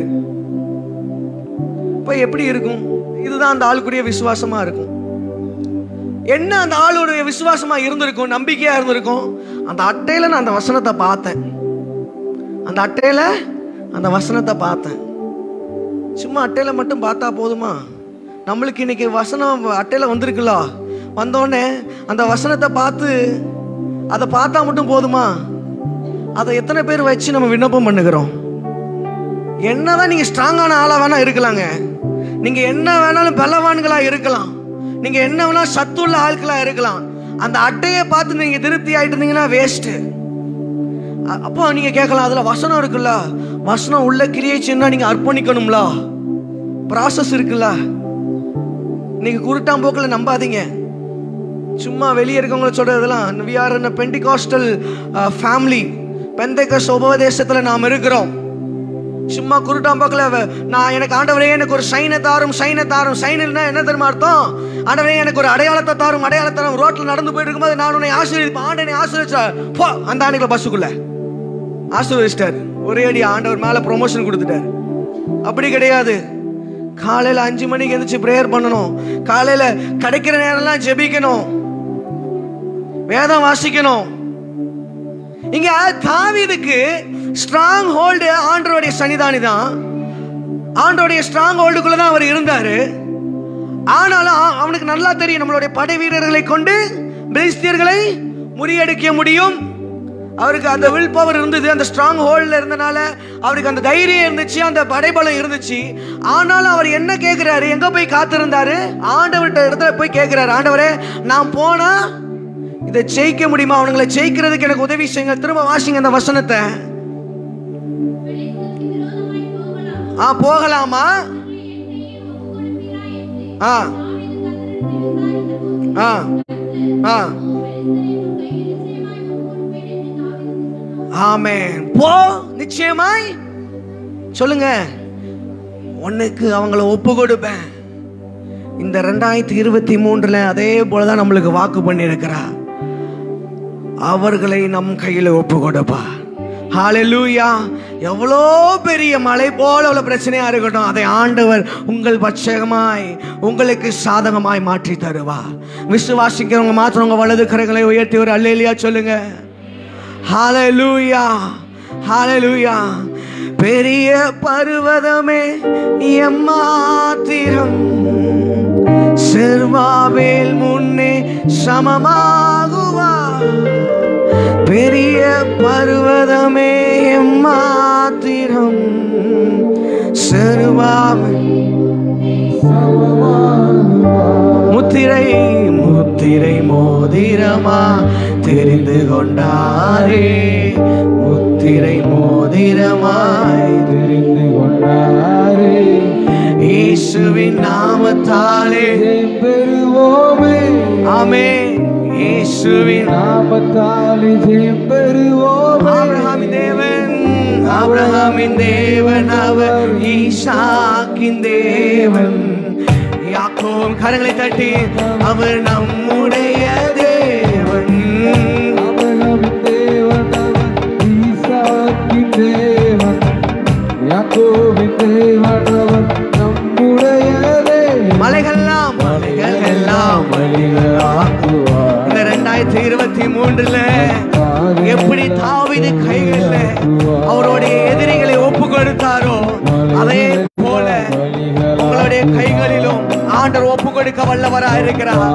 இப்போ எப்படி இருக்கும்? இதுதான் அந்த ஆளுக்குரிய விசுவாசமா இருக்கும். என்ன அந்த ஆளுடைய விசுவாசமா இருந்திருக்கும், நம்பிக்கையா இருந்திருக்கும்? அந்த அட்டையில நான் அந்த வசனத்தை பார்த்தேன், அந்த அட்டையில அந்த வசனத்தை பார்த்தேன். சும்மா அட்டையில மட்டும் பார்த்தா போதுமா? நம்மளுக்கு இன்னைக்கு வசனம் அட்டையில வந்திருக்குல்ல, வந்தோடனே அந்த வசனத்தை பார்த்து அதை பார்த்தா மட்டும் போதுமா? அதை எத்தனை பேர் வச்சு நம்ம விண்ணப்பம் பண்ணுகிறோம்? என்னதான் நீங்க ஸ்ட்ராங்கான ஆளா வேணா இருக்கலாங்க, நீங்க என்ன வேணாலும் பலவான்களா இருக்கலாம், நீங்க என்ன வேணாலும் சத்துள்ள ஆட்களா இருக்கலாம், அந்த அட்டையை பார்த்து நீங்க திருப்தி ஆயிட்டு இருந்தீங்கன்னா வேஸ்ட். அப்போ நீங்க கேட்கலாம், அதுல வசனம் இருக்குல்ல, வசனம் உள்ள கிரியேஷன்னா நீங்க அர்ப்பணிக்கணும்ல, ப்ராசஸ் இருக்குல்ல. நீங்க குருட்டாம் போக்கில் நம்பாதீங்க. சும்மா வெளியே இருக்கவங்கள சொல்றதெல்லாம் we are in a Pentecostal family, Pentecost உபதேசத்துல நாம் இருக்கிறோம். சும்மா குருட்டாம் போக்கில் நான் எனக்கு ஆண்டவரே எனக்கு ஒரு சைனை தாரும் சைனை தாரும் சைனா என்ன தெரியுமா அர்த்தம்? ஆண்டவரே எனக்கு ஒரு அடையாளத்தை தாரும் அடையாளத்தை தாரும். ரோட்ல நடந்து போயிட்டு இருக்கும்போது நான் உன்னை ஆசீர்வதிப்பேன், ஆண்டவனை ஆசீர்வதிச்சா போ அந்த ஆண்டுல பஸ்ஸுக்குள்ள ஆசீர்வதிச்சிட்டார், ஒரே அடி ஆண்டவர் மேல ப்ரொமோஷன் கொடுத்துட்டார். அப்படி கிடையாது. காலையில அஞ்சு மணிக்கு எந்திரிச்சு பிரேயர் பண்ணணும், காலையில கிடைக்கிற நேரம்லாம் ஜெபிக்கணும், வேதம் வாசிக்கணும். இங்க தாவீதுக்கு ஸ்ட்ராங் ஹோல்டு ஆண்டவருடைய சன்னிதானி தான், ஆண்டவருடைய ஸ்ட்ராங் ஹோல்டுக்குள்ள தான் அவர் இருந்தாரு. ஆனாலும் அவனுக்கு நல்லா தெரியும் நம்மளுடைய படை வீரர்களை கொண்டு பெலிஸ்தியர்களை முறியடிக்க முடியும். அவருக்கு அந்த வில் பவர் இருந்தது, அந்த ஸ்ட்ராங் ஹோல்ட்ல இருந்தனால அவருக்கு அந்த தைரியம் இருந்துச்சு, அந்த படைபலம் இருந்துச்சு. ஆனாலும் அவர் என்ன கேட்கிறாரு, எங்க போய் காத்திருந்தாரு? ஆண்டவர்கிட்ட இடத்துல போய் கேட்கிறாரு, ஆண்டவரே நான் போனா இதை ஜெயிக்க முடியுமா? அவங்களை ஜெயிக்கிறதுக்கு எனக்கு உதவி செய்யுங்க. திரும்ப வாசிங்க அந்த வசனத்தை. ஆ போகலாமா? ஆ ஆ ஆ ஆமென். போ, நிச்சயமாய் சொல்லுங்க, உனக்கு அவங்கள ஒப்பு கொடுப்பேன். இந்த ரெண்டாயிரத்தி இருபத்தி மூன்றுல அதே போலதான் நம்மளுக்கு வாக்கு பண்ணி இருக்கிறா, அவர்களை நம் கையில ஒப்பு கொடுப்பா. ஹல்லேலூயா. எவ்வளோ பெரிய மலை போல உள்ள பிரச்சனையா இருக்கட்டும், அதை ஆண்டவர் உங்கள் பட்சமாய் உங்களுக்கு சாதகமாய் மாற்றி தருவா. விசுவாசிக்கிறவங்க மாத்திரம் உங்க வலது கரங்களை உயர்த்தி ஒரு அல்லேலூயா சொல்லுங்க. ஹல்லேலூயா ஹல்லேலூயா. பெரிய பர்வதமே எம்மாத்திரம் செர்வாவேல் முன்னே சமமாகுவா. பெரிய பர்வதமே எம்மாத்திரம் செர்வாவேல் முத்திரை முத்திரை மோதிரமா தெரிந்து கொண்டாரே, முத்திரை மோதிரமாய் தெரிந்து கொண்டாரே. இயேசுவின் நாமத்தாலே பெறுவோமே. ஆமென். இயேசுவின் நாமத்தாலே பெறுவோமே. ஆபிரகாமின் தேவன், ஆபிரகாமின் தேவன் அவர், ஈசாக்கின் தேவன், யாக்கோபின் கரங்களை தட்டி அவர் நம்முடைய தேவன். ஆபிரகாமின் தேவன் அவர், ஈசாக்கின் தேவன், யாக்கோபின் தேவன் அவர் நம்முடைய தேவன். மலைகள்லாம் மலைகள் எல்லாம் மலைகளாக்குவார். இந்த ரெண்டாயிரத்தி இருபத்தி மூன்றுல எப்படி தாவீது கைகள்ல அவருடைய எதிரிகளை ஒப்பு கொடுத்தாரோ அதே போல உங்களுடைய கைகளிலும் ஆண்டவர் ஒப்பு கொடுக்க வல்லவராக இருக்கிறார்.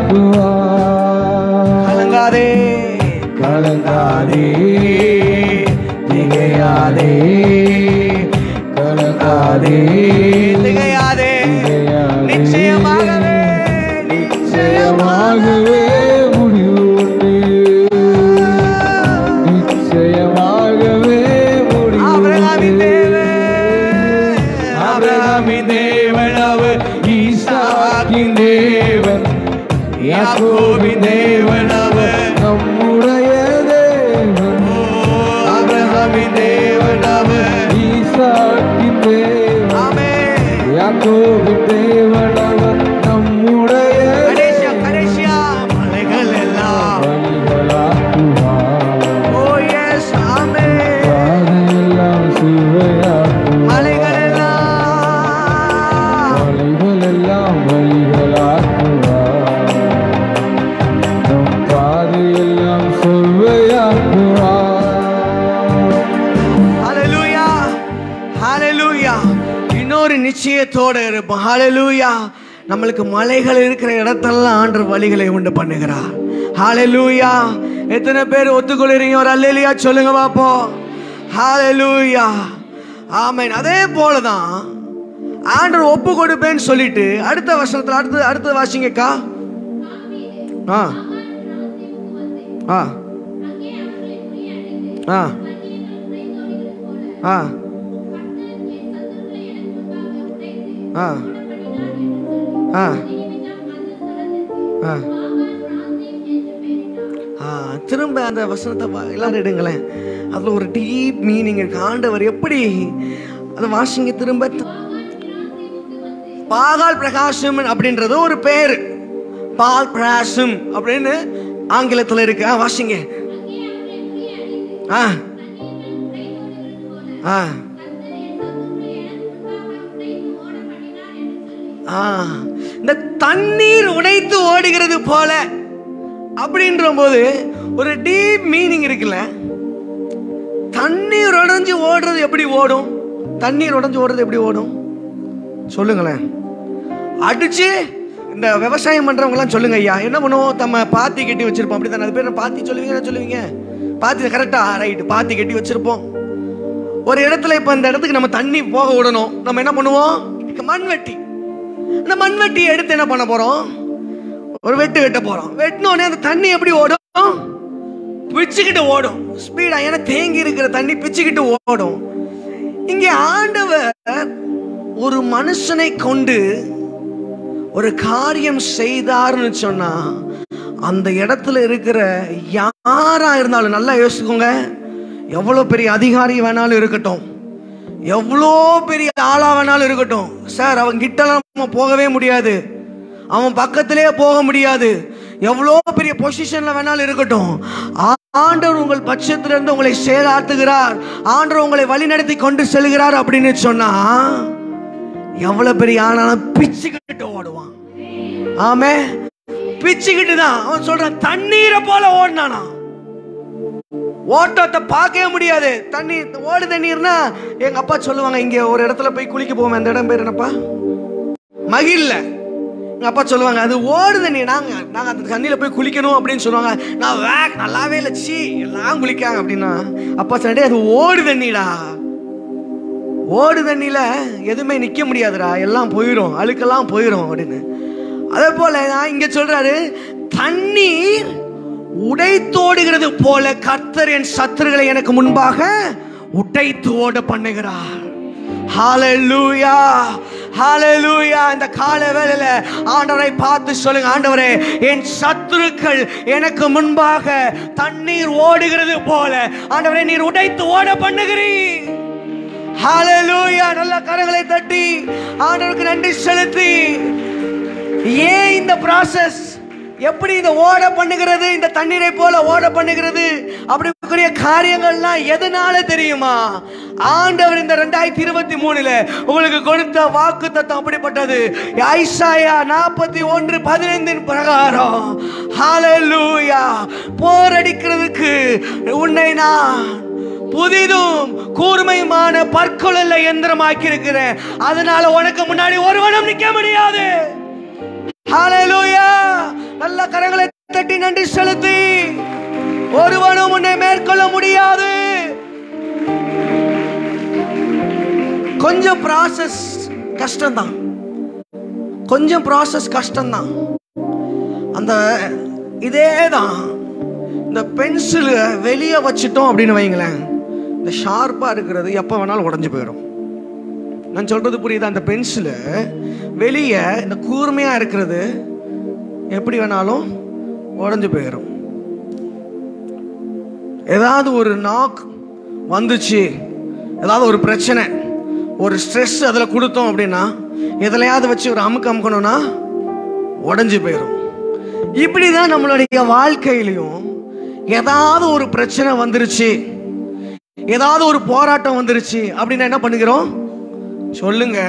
கலங்காதே கலங்காதே திகையாதே கலங்காதே திகையாதே நிச்சயமாகவே நிச்சயமாகவே முடிவு உண்டு நிச்சயமாகவே முடிவு ஆபிரகாமின் தேவன் ஆபிரகாமின் தேவன் அவர் ஈசாக்கின் தேவன் யாக்கோபின் தேவன் அவர் நம்முடைய தேவன் ஆபிரகாமின் தேவன் அவர் ஈசாக்கின் தேவன் ஆமென் யாக்கோபின் தேவன் அவர் நம்முடைய கடைசியா கடைசியா மலைகள் எல்லாம் வழிகளாக்குவார் ஓ எஸ் ஆமென் பாதையெல்லாம் சுவையாக்குவார் மலைகள் எல்லாம் மலைகள் எல்லாம் வழிகளாக்குவார் நம் பாதையெல்லாம் சுவையாக்குவார். ஹல்லேலூயா ஹல்லேலூயா. இன்னொரு நிச்சயத்தோடு இருப்போம். ஹல்லேலூயா. நம்மளுக்கு மலைகள் இருக்கிற இடத்தெல்லாம் ஆண்டவர் வழிகளை உண்டு பண்ணுகிறார். ஹல்லேலூயா. எத்தனை பேர் ஒத்துக்கொள்றீங்க? ஒரு அல்லேலூயா சொல்லுங்க பாப்போம். ஹல்லேலூயா ஆமென். அதே போலதான் ஆண்டவர் ஒப்பு கொடுப்பேன்னு சொல்லிட்டு அடுத்த வசனத்துல அடுத்து அடுத்த வாசிங்கக்கா. ஆ ஆ ஆ ஆ ஆ ஆ ஆ திரும்ப அந்த வசனத்தை எல்லாரும் எடுங்களேன். அதில் ஒரு டீப் மீனிங் இருக்கு. ஆண்டவர் எப்படி அதை வாசிங்க திரும்ப. பாகால் பிரகாசம் அப்படின்றது ஒரு பேர். பால் பிரகாசம் அப்படின்னு ஆங்கிலத்தில் இருக்கு. ஆ வாசிங்க. ஆ ஆ ஆ இந்த தண்ணீர் உடைத்து ஓடுகிறது போல அப்படின்ற போது ஒரு டீப் மீனிங் இருக்குல்ல. தண்ணீர் உடைஞ்சு ஓடுறது எப்படி ஓடும்? தண்ணீர் உடைஞ்சு ஓடுறது எப்படி ஓடும் சொல்லுங்களேன். அடிச்சு இந்த விவசாயம் பண்றவங்க எல்லாம் சொல்லுங்க ஐயா, என்ன பண்ணுவோம்? நம்ம பாத்தி கட்டி வச்சிருப்போம். அப்படித்தானே? அது பேர் பாத்தி சொல்லுவீங்க. என்ன சொல்லுவீங்க? பாத்தி கரெக்டா? ரைட். பாத்தி கட்டி வச்சிருப்போம். ஒரு இடத்துல இப்ப இந்த இடத்துக்கு நம்ம தண்ணி போக விடணும். நம்ம என்ன பண்ணுவோம்? மண்வெட்டி. இந்த மண்வெட்டியை எடுத்து என்ன பண்ண போறோம்? ஒரு வெட்டு வெட்ட போறோம். வெட்டினோடனே அந்த தண்ணி எப்படி ஓடும்? பிச்சுக்கிட்டு ஓடும் ஸ்பீடா. ஏன்னா தேங்கி இருக்கிற தண்ணி பிச்சுக்கிட்டு ஓடும். இங்கே ஆண்டவர் ஒரு மனுஷனை கொண்டு ஒரு காரியம் செய்தார்னு சொன்னா அந்த இடத்துல இருக்கிற யாரா இருந்தாலும் நல்லா யோசிக்கோங்க. எவ்வளவு பெரிய அதிகாரி வேணாலும் இருக்கட்டும், எவ்வளோ பெரிய ஆளா வேணாலும் இருக்கட்டும், சார் அவன் கிட்டலாம் நம்ம போகவே முடியாது, அவன் பக்கத்திலே போக முடியாது, எவ்வளோ பெரிய பொசிஷன்ல வேணாலும் இருக்கட்டும், ஆண்டவர் உங்கள் பட்சத்திலிருந்து உங்களை செயலாற்றுகிறார், ஆண்டவர் உங்களை வழி நடத்தி கொண்டு செல்கிறார் அப்படின்னு சொன்னா எவ்வளவு பெரிய ஆனாலும் பிச்சுக்கிட்டு ஓடுவான். ஆமே, பிச்சுக்கிட்டு தான். அவன் சொல்றான் தண்ணீரை போல ஓடினானா. ஓட்டத்தை பார்க்கவே முடியாது. தண்ணி ஓடு தண்ணீர்னா எங்க அப்பா சொல்லுவாங்க, இங்க ஒரு இடத்துல போய் குளிக்க போவோம். அந்த இடம் பேர் என்னப்பா? மகிழ்ல. எங்க அப்பா சொல்லுவாங்க அது ஓடு தண்ணி, நாங்க நாங்க அந்த தண்ணியில போய் குளிக்கணும் அப்படின்னு சொல்லுவாங்க. நான் வேக் நல்லாவே இல்லை, சி எல்லாம் குளிக்காங்க அப்படின்னா அப்பா சொன்னே அது ஓடு தண்ணிடா. ஓடு தண்ணியில எதுவுமே நிக்க முடியாதுடா, எல்லாம் போயிடும், அழுக்கெல்லாம் போயிடும் அப்படின்னு. அதே போல நான் இங்க சொல்றாரு, தண்ணீர் உடைத்தோடுகிறது போல கர்த்தர் என் சத்துருக்களை எனக்கு முன்பாக உடைத்து ஓட பண்ணுகிறார். ஹல்லேலூயா, ஹல்லேலூயா. இந்த கால வேளையில ஆண்டவரை பார்த்து சொல்லுங்க, ஆண்டவரே என் சத்துருக்கள் எனக்கு முன்பாக தண்ணீர் ஓடுகிறது போல ஆண்டவரே நீர் உடைத்து ஓட பண்ணுகிறீர். ஹல்லேலூயா. நல்ல கரங்களை தட்டி ஆண்டவருக்கு நன்றி செலுத்தி. ஏன் இந்த process? எப்படி இந்த ஓட பண்ணுகிறது, இந்த தண்ணீரை போல ஓட பண்ணுகிறது அப்படிங்கிற காரியங்கள்லாம் எதனால தெரியுமா? ஆண்டவர் இந்த ரெண்டாயிரத்தி இருபத்தி மூணுல உங்களுக்கு கொடுத்த வாக்கு தத்தம் அப்படிப்பட்டது. ஐசாயா நாற்பத்தி ஒன்று பதினைந்தின் பிரகாரம் ஹல்லேலூயா, போரடிக்கிறதுக்கு உன்னை நான் புதிதும் கூர்மையுமான பற்கொள்ள எந்திரமாக்கி இருக்கிறேன். அதனால உனக்கு முன்னாடி ஒருவனும் நிக்க முடியாது. ஹல்லேலூயா. நல்ல கரங்களை தட்டி நன்றி செலுத்தி. ஒருவனும் உன்னை மேற்கொள்ள முடியாது. கொஞ்சம் ப்ராசஸ் கஷ்டம்தான், கொஞ்சம் ப்ராசஸ் கஷ்டம்தான். அந்த இதே தான் இந்த பென்சில் வெளியே வச்சுட்டோம் அப்படின்னு வைங்களேன், இந்த ஷார்ப்பாக இருக்கிறது எப்போ வேணாலும் உடஞ்சி போயிடும். நான் சொல்றது புரியுதா? அந்த பென்சில் வெளியே இந்த கூர்மையாக இருக்கிறது எப்படி வேணாலும் உடஞ்சி போயிடும். ஏதாவது ஒரு நாக் வந்துச்சு, ஏதாவது ஒரு பிரச்சனை, ஒரு ஸ்ட்ரெஸ் அதில் கொடுத்தோம் அப்படின்னா எதுலையாவது வச்சு ஒரு அமுக்கு அமுக்கணும்னா உடஞ்சி போயிடும். இப்படி தான் நம்மளுடைய வாழ்க்கையிலையும் ஏதாவது ஒரு பிரச்சனை வந்துருச்சு, ஏதாவது ஒரு போராட்டம் வந்துருச்சு அப்படின்னா என்ன பண்ணுகிறோம் சொல்லுங்க?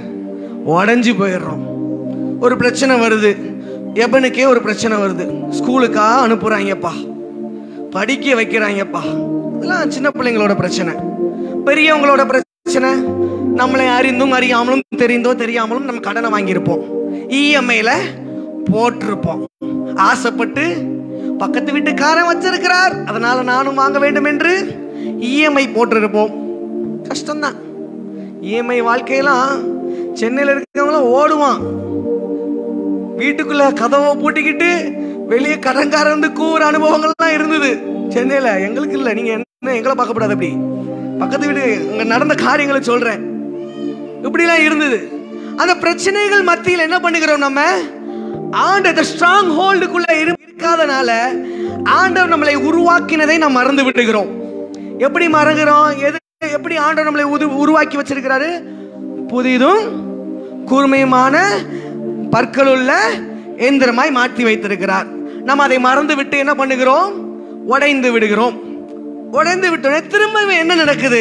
உடஞ்சி போயிடுறோம். ஒரு பிரச்சனை வருது, எவனுக்கே ஒரு பிரச்சனை வருது, ஸ்கூலுக்கா அனுப்புறாங்கப்பா, படிக்க வைக்கிறாங்கப்பா, இதெல்லாம் சின்ன பிள்ளைங்களோட பிரச்சனை. பெரியவங்களோட பிரச்சனை, நம்மளை அறிந்தும் அறியாமலும் தெரிந்தோ தெரியாமலும் நம்ம கடனை வாங்கியிருப்போம், இஎம்ஐல போட்டிருப்போம், ஆசைப்பட்டு பக்கத்து வீட்டுக்காரன் வச்சிருக்கிறார் அதனால நானும் வாங்க வேண்டும் என்று இஎம்ஐ போட்டிருப்போம். கஷ்டம்தான். இஎம்ஐ வாழ்க்கையெல்லாம் சென்னையில் இருக்கிறவங்களாம் ஓடுவான், வீட்டுக்குள்ள கதவை பூட்டிக்கிட்டு வெளியே கடன்கார வந்து கூற அனுபவங்கள்லாம் இருந்தது சென்னையில. எங்களுக்கு இல்லை, நீங்க என்ன எங்களை பார்க்கப்படாது, அப்படி பக்கத்து வீடு அங்க நடந்த காரியங்களை சொல்றேன். இப்படிலாம் இருந்தது. அந்த பிரச்சனைகள் மத்தியில் என்ன பண்ணுகிறோம் நம்ம? ஆண்டவர் ஸ்ட்ராங் ஹோல்டுக்குள்ள இருக்காதனால ஆண்டவர் நம்மளை உருவாக்கினதை நாம் மறந்து விடுகிறோம். எப்படி மறங்குறோம்? எது எப்படி ஆண்டவர் நம்மளை உருவாக்கி வச்சிருக்கிறாரு? புதிதும் கூர்மையுமான பற்களுள்ள எந்திரமாய் மாற்றி வைத்திருக்கிறார். நம்ம அதை மறந்து விட்டு என்ன பண்ணுகிறோம்? உடைந்து விடுகிறோம். உடைந்து விட்டோட திரும்ப என்ன நடக்குது?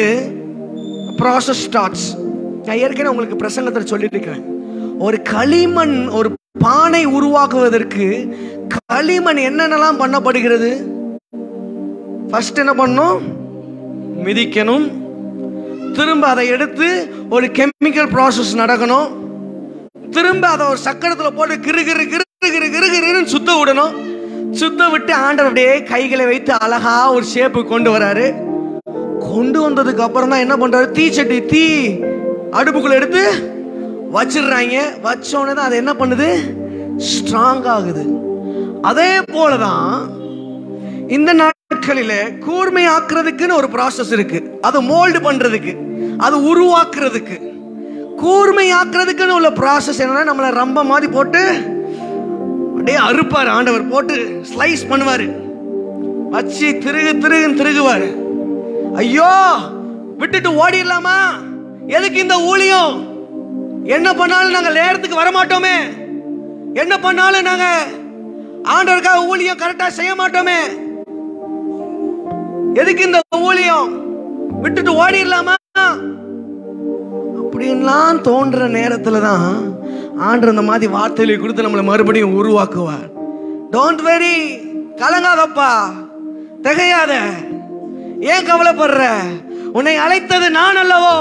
Process starts. நான் ஏற்கனவே உங்களுக்கு பிரசங்கத்தில் சொல்லிட்டு இருக்கேன், ஒரு களிமண் ஒரு பானை உருவாக்குவதற்கு களிமண் என்னென்னலாம் பண்ணப்படுகிறது? ஃபர்ஸ்ட் என்ன பண்ணும்? மிதிக்கணும், திரும்ப அதை எடுத்து ஒரு கெமிக்கல் ப்ராசஸ் நடக்கணும், திரும்ப அதை ஒரு சக்கரத்தில் போட்டு கிரு கிரு கிரு கிரு கிரு கிருன்னு சுத்த விடணும். சுத்த விட்டு ஆண்டவர் அப்படியே கைகளை வைத்து அழகா ஒரு ஷேப்பு கொண்டு வராரு. கொண்டு வந்ததுக்கு அப்புறம் தான் என்ன பண்றாரு? தீச்சட்டி தீ அடுப்புக்குள்ள எடுத்து வச்சிடுறாங்க. வச்சோடனே தான் அது என்ன பண்ணுது? ஸ்ட்ராங் ஆகுது. அதே போலதான் இந்த நாட்களில கூர்மை ஆக்குறதுக்குன்னு ஒரு ப்ராசஸ் இருக்கு. அது மோல்டு பண்றதுக்கு, அது உருவாக்குறதுக்கு, கூர்மை ஆக்குறதுக்குன்னு உள்ள ப்ராசஸ் என்னன்னா, நம்மள ரம்ப மாதிரி போட்டு அப்படியே அறுப்பாரு ஆண்டவர், போட்டு ஸ்லைஸ் பண்ணுவாரு, வச்சு திருகு திருகுன்னு திருகுவாரு. ஐயோ விட்டுட்டு ஓடிடலாமா? எதுக்கு இந்த ஊழியம்? என்ன பண்ணாலும் நாங்க நேரத்துக்கு வரமாட்டோமே, என்ன பண்ணாலும் நாங்க ஆண்டவருக்காக ஊழியம் கரெக்டா செய்ய மாட்டோமே, எதுக்கு இந்த ஊழியம்? விட்டுட்டு ஓடிடலாமா? அப்படின்லாம் தோன்ற நேரத்துல தான் ஆண்டவர் அந்த மாதிரி வார்த்தைகளை கொடுத்து நம்மளை மறுபடியும் உருவாக்குவார். டோன்ட் வெரி, கலங்காதப்பா, திகையாத, ஏன் கவலைப்படுற? உன்னை அழைத்தது நான் அல்லவோ.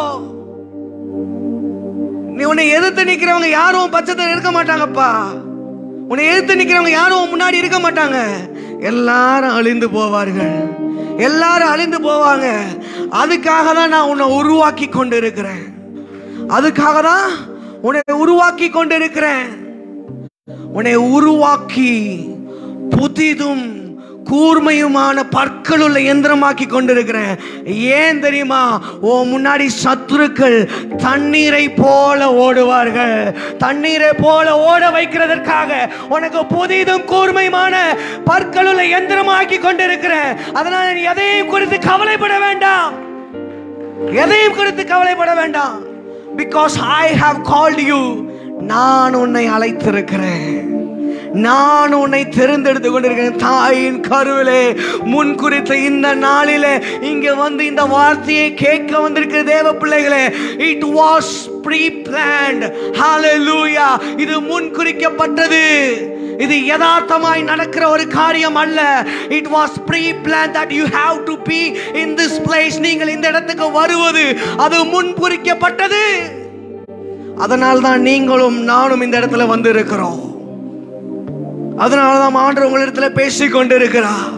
நீ உன்னை எதிர்த்து நிக்கிறவங்க யாரும் பட்சத்தில் இருக்க மாட்டாங்கப்பா. உன்னை எதிர்த்து நிக்கிறவங்க யாரும் முன்னாடி இருக்க மாட்டாங்க. எல்லாரும் அழிந்து போவார்கள், எல்லாரும் அழிந்து போவாங்க. அதுக்காக தான் நான் உன்னை உருவாக்கி கொண்டு இருக்கிறேன். அதுக்காக தான் உன்னை உருவாக்கி கொண்டு இருக்கிறேன். உன்னை உருவாக்கி புதிதும் கூர்மையுமான பற்களுள்ள எந்திரமாக்கி கொண்டிருக்கிறேன். ஏன் தெரியுமா? ஓ முன்னாடி சத்துருக்கள் தண்ணீரை போல ஓடுவார்கள். தண்ணீரை போல ஓட வைக்கிறதற்காக உனக்கு புதிதும் கூர்மையுமான பற்களுள்ள எந்திரமாக்கி கொண்டிருக்கிறேன். அதனால நீ எதையும் குறித்து கவலைப்பட வேண்டாம், எதையும் குறித்து கவலைப்பட வேண்டாம். Because I have called you. நான் உன்னை அழைத்திருக்கிறேன், நான் உன்னை தெரிந்தெடுத்து கொண்டிருக்கிறேன். தாயின் கருவிலே முன் குறித்த இந்த நாளிலே இங்கே வந்து இந்த வார்த்தையை கேட்க வந்திருக்கிற தேவ பிள்ளைகளே, இட் வாஸ் ப்ரீ பிளான்ட். ஹalleluya. இது முன் குறிக்கப்பட்டது. இது யதார்த்தமாய் நடக்கிற ஒரு காரியம் அல்ல. It was preplan that you have to be in this place. நீங்கள் இந்த இடத்துக்கு வருவது அது முன் குறிக்கப்பட்டது. அதனால் தான் நீங்களும் நானும் இந்த இடத்துல வந்து இருக்கிறோம். அதனாலதான் ஆண்டவர் உங்களிடத்தில் பேசிக் கொண்டிருக்கிறார்.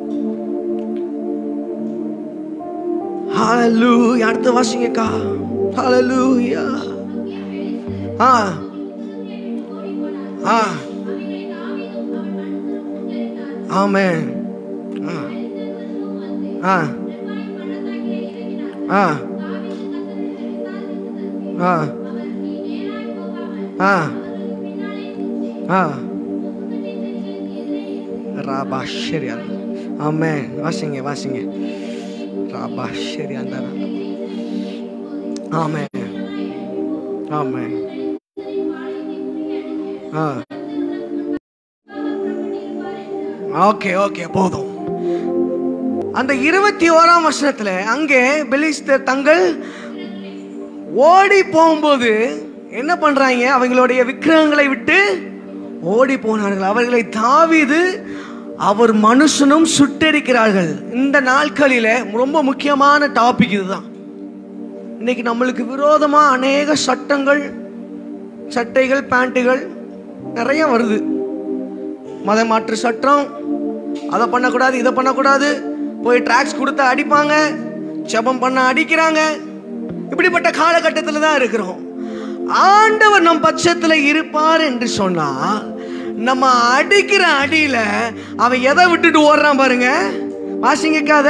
ஹalleluya. அடுத்த வாசிங்கக்கா. ஹalleluya. ஆ ஆ ஆமென். ஆ ஆ ஆ ஆ ஆ ராபா ஷரியா. ஆமென். வாசிங்க வாசிங்க. ராபா ஷரியா. ஆமென் ஆமென். ஆ ஓகே ஓகே போதும். அந்த இருபத்தி ஓராம் வசனத்துல அங்கே பெலிஸ்தர் தங்கள் ஓடி போகும்போது என்ன பண்றாங்க? அவங்களுடைய விக்கிரகங்களை விட்டு ஓடி போனார்கள். அவர்களை தாவீது அவர் மனுஷனும் சுட்டெரிக்கிறார்கள். இந்த நாட்களில ரொம்ப முக்கியமான டாபிக் இதுதான். இன்னைக்கு நம்மளுக்கு விரோதமா அநேக சட்டங்கள், சட்டைகள், பேண்ட்டுகள் நிறைய வருது. மத மாற்று சட்டம், அதை பண்ணக்கூடாது, இதை பண்ணக்கூடாது, போய் ட்ராக்ஸ் கொடுத்து அடிப்பாங்க, ஜெபம் பண்ண அடிக்கிறாங்க. இப்படிப்பட்ட காலகட்டத்தில் தான் இருக்கிறோம். ஆண்டவர் நம் பட்சத்தில் இருப்பார் என்று சொன்னா நம்ம அடிக்கிற அடியில அவன் எதை விட்டுட்டு ஓடுறான் பாருங்க. வாசிங்கக்காத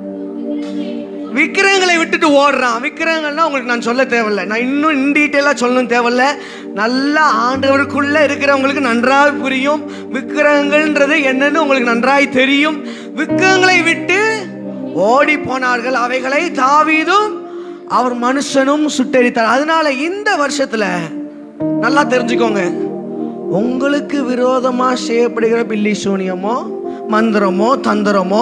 விக்கிரகங்களை விட்டுட்டு ஓடுறான். விக்கிரகங்கள்னா உங்களுக்கு நான் சொல்ல தேவையில்லை, நான் இன்னும் இன் டீட்டெயிலா சொல்லணும் தேவையில்ல. நல்லா ஆண்டவருக்குள்ள இருக்கிறவங்களுக்கு நன்றாக புரியும். விக்கிரகங்கள்ன்றது என்னன்னு உங்களுக்கு நன்றாய் தெரியும். விக்கிரகங்களை விட்டு ஓடி போனார்கள். அவைகளை தாவீதும் அவர் மனுஷனும் சுட்டெரித்தார். அதனால இந்த வருஷத்துல நல்லா தெரிஞ்சுக்கோங்க, உங்களுக்கு விரோதமா செய்யப்படுகிற பில்லி சூனியமோ மந்திரமோ தந்திரமோ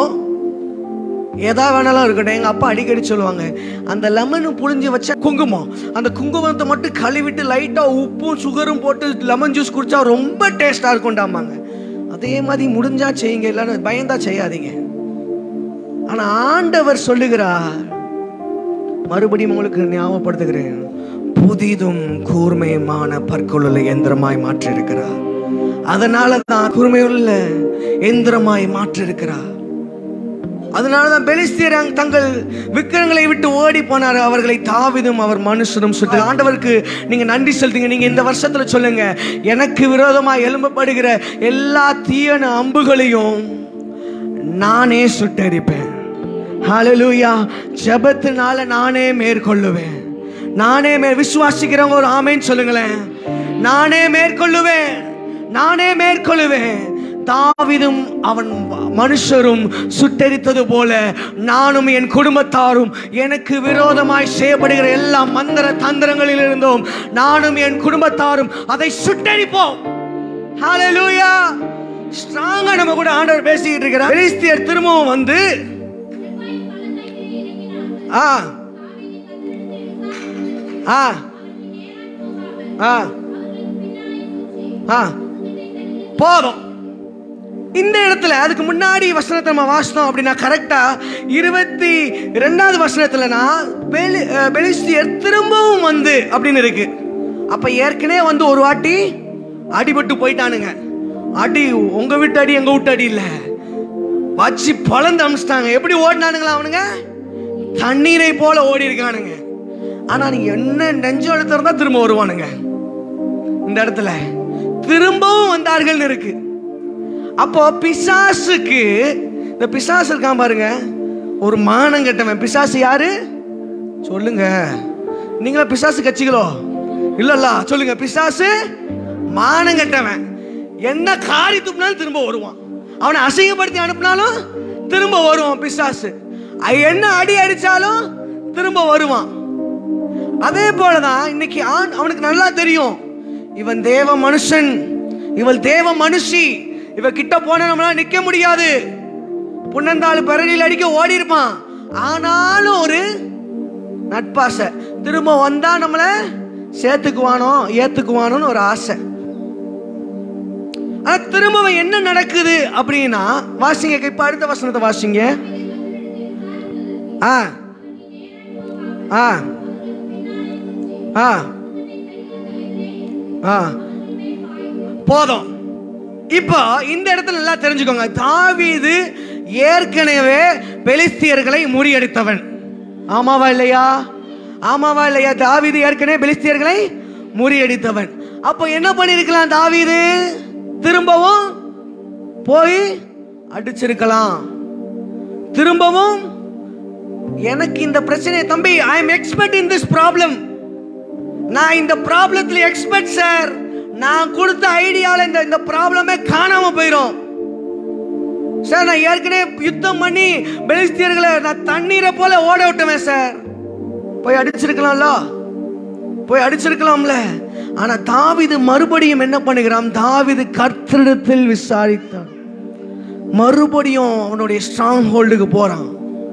எதா வேணாலும் இருக்கட்டும். எங்க அப்பா அடிக்கடி சொல்லுவாங்க, அந்த லெமன் புழிஞ்சு வச்ச குங்குமம், அந்த குங்குமத்தை மட்டும் கழுவிட்டு லைட்டா உப்பும் சுகரும் போட்டு லெமன் ஜூஸ் குடிச்சா ரொம்ப டேஸ்டா இருக்கும்டாமாங்க. அதே மாதிரி முடிஞ்சா செய்யுங்க, இல்லைன்னு பயந்தா செய்யாதீங்க. ஆனா ஆண்டவர் சொல்லுகிறார், மறுபடியும் உங்களுக்கு ஞாபகப்படுத்துகிறேன், புதிதும் கூர்மையுமான பற்களுள்ள எந்திரமாய் மாற்றி இருக்கிறார். அதனால தான் கூர்மையுள்ள எந்திரமாய் மாற்றி இருக்கிறார். அதனாலதான் பெலிஸ்தியர் தங்கள் விக்கிரகங்களை விட்டு ஓடி போனார். அவர்களை தாவீதும் அவர் மனுஷனும் சுட்டு. ஆண்டவருக்கு நீங்க நன்றி செலுத்துங்க. நீங்க இந்த வருஷத்துல சொல்லுங்க, எனக்கு விரோதமாய் எழும்பப்படுகிற எல்லா தீயன அம்புகளையும் நானே சுட்டெரிப்பேன். ஹல்லேலூயா. ஜெபத்தினால நானே மேற்கொள்ளுவேன். நானே மே விசுவாசிக்கிறவங்க ஒரு ஆமென் சொல்லுங்களேன். நானே மேற்கொள்ளுவேன், நானே மேற்கொள்ளுவேன். தாவீதும் அவன் மனுஷரும் சுட்டெரித்தது போல நானும் என் குடும்பத்தாரும் எனக்கு விரோதமாய் செய்யப்படுகிற எல்லா மந்திர தந்திரங்களில் இருந்தோம் நானும் என் குடும்பத்தாரும் அதை சுட்டெரிப்போம். ஹல்லேலூயா. ஸ்ட்ராங்கா நம்ம கூட ஆண்டவர் பேசிட்டு இருக்கிறார். பெலிஸ்தியர் திரும்பவும் வந்து ஆ ஆ ஆ ஆ போதும். இந்த இடத்துல அதுக்கு முன்னாடி வசனத்தை நம்ம வாசித்தோம் அப்படின்னா கரெக்டா இருபத்தி ரெண்டாவது வசனத்துலனா பெலிஸ்தியர் திரும்பவும் வந்து அப்படின்னு இருக்கு. அப்ப ஏற்கனவே வந்து ஒரு வாட்டி அடிபட்டு போயிட்டானுங்க. அடி உங்க வீட்டு அடி எங்க வீட்டு அடி இல்ல, வச்சு பழந்து அமிச்சிட்டாங்க. எப்படி ஓடினானுங்களா அவனுங்க? தண்ணீரை போல ஓடி இருக்கானுங்க. ஆனா நீங்க என்ன நெஞ்சு அழுத்தம் தான் திரும்ப வருவானுங்க. இந்த இடத்துல திரும்பவும் வந்தார்கள் இருக்கு. அப்போ பிசாசுக்கு, இந்த பிசாசு இருக்கான் பாருங்க, ஒரு மானம் கெட்டவன். பிசாசு யாரு சொல்லுங்க? நீங்களா பிசாசு கட்சிகளோ? இல்லல்ல சொல்லுங்க. பிசாசு மானம் கெட்டவன். என்ன காரி துப்பினாலும் திரும்ப வருவான். அவனை அசிங்கப்படுத்தி அனுப்பினாலும் திரும்ப வருவான் பிசாசு. என்ன அடி அடிச்சாலும் திரும்ப வருவான். அதே போலதான் இன்னைக்கு அவனுக்கு நல்லா தெரியும், இவன் தேவ மனுஷன், இவள் தேவ மனுஷி, இவ கிட்ட போன நம்மளால நிக்க முடியாது. புன்னந்தாள் பரணியில் அடிக்க ஓடி இருப்பான். ஆனாலும் ஒரு நட்பாசை, திரும்ப வந்தா நம்மள சேர்த்துக்குவானோ ஏத்துக்குவானோன்னு ஒரு ஆசை. ஆனா திரும்ப என்ன நடக்குது அப்படின்னா வாசிங்க. இப்ப அடுத்த வசனத்தை வாசிங்க. ஆ ஆ ஆ ஆ போதும். இப்போ இந்த இடத்துல நல்லா தெரிஞ்சுக்கோங்க, தாவீது ஏற்கனவே பெலிஸ்தியர்களை முறியடித்தவன். ஆமாவா இல்லையா? ஆமாவா இல்லையா? தாவீது ஏற்கனவே பெலிஸ்தியர்களை முறியடித்தவன். அப்போ என்ன பண்ணிருக்கலாம் தாவீது? திரும்பவும் போய் அடிச்சிருக்கலாம். திரும்பவும் எனக்கு இந்த பிரச்சனை தம்பி, I am expert in this problem, நான் இந்த ப்ராப்ளத்துல எக்ஸ்பர்ட் சார், நான் கொடுத்த ஐடியால இந்த இந்த ப்ராப்ளமே காணாம போயிடும் சார். நான் ஏற்கனவே யுத்தம் பண்ணி பெலிஸ்தியர்களை நான் தண்ணீரை போல ஓட விட்டுவேன் சார். போய் அடிச்சிருக்கலாம்ல, போய் அடிச்சிருக்கலாம்ல. ஆனா தாவீது மறுபடியும் என்ன பண்ணுகிறான்? தாவீது கர்த்தரிடத்தில் விசாரித்தான். மறுபடியும் அவனுடைய ஸ்ட்ராங் ஹோல்டுக்கு போறான்.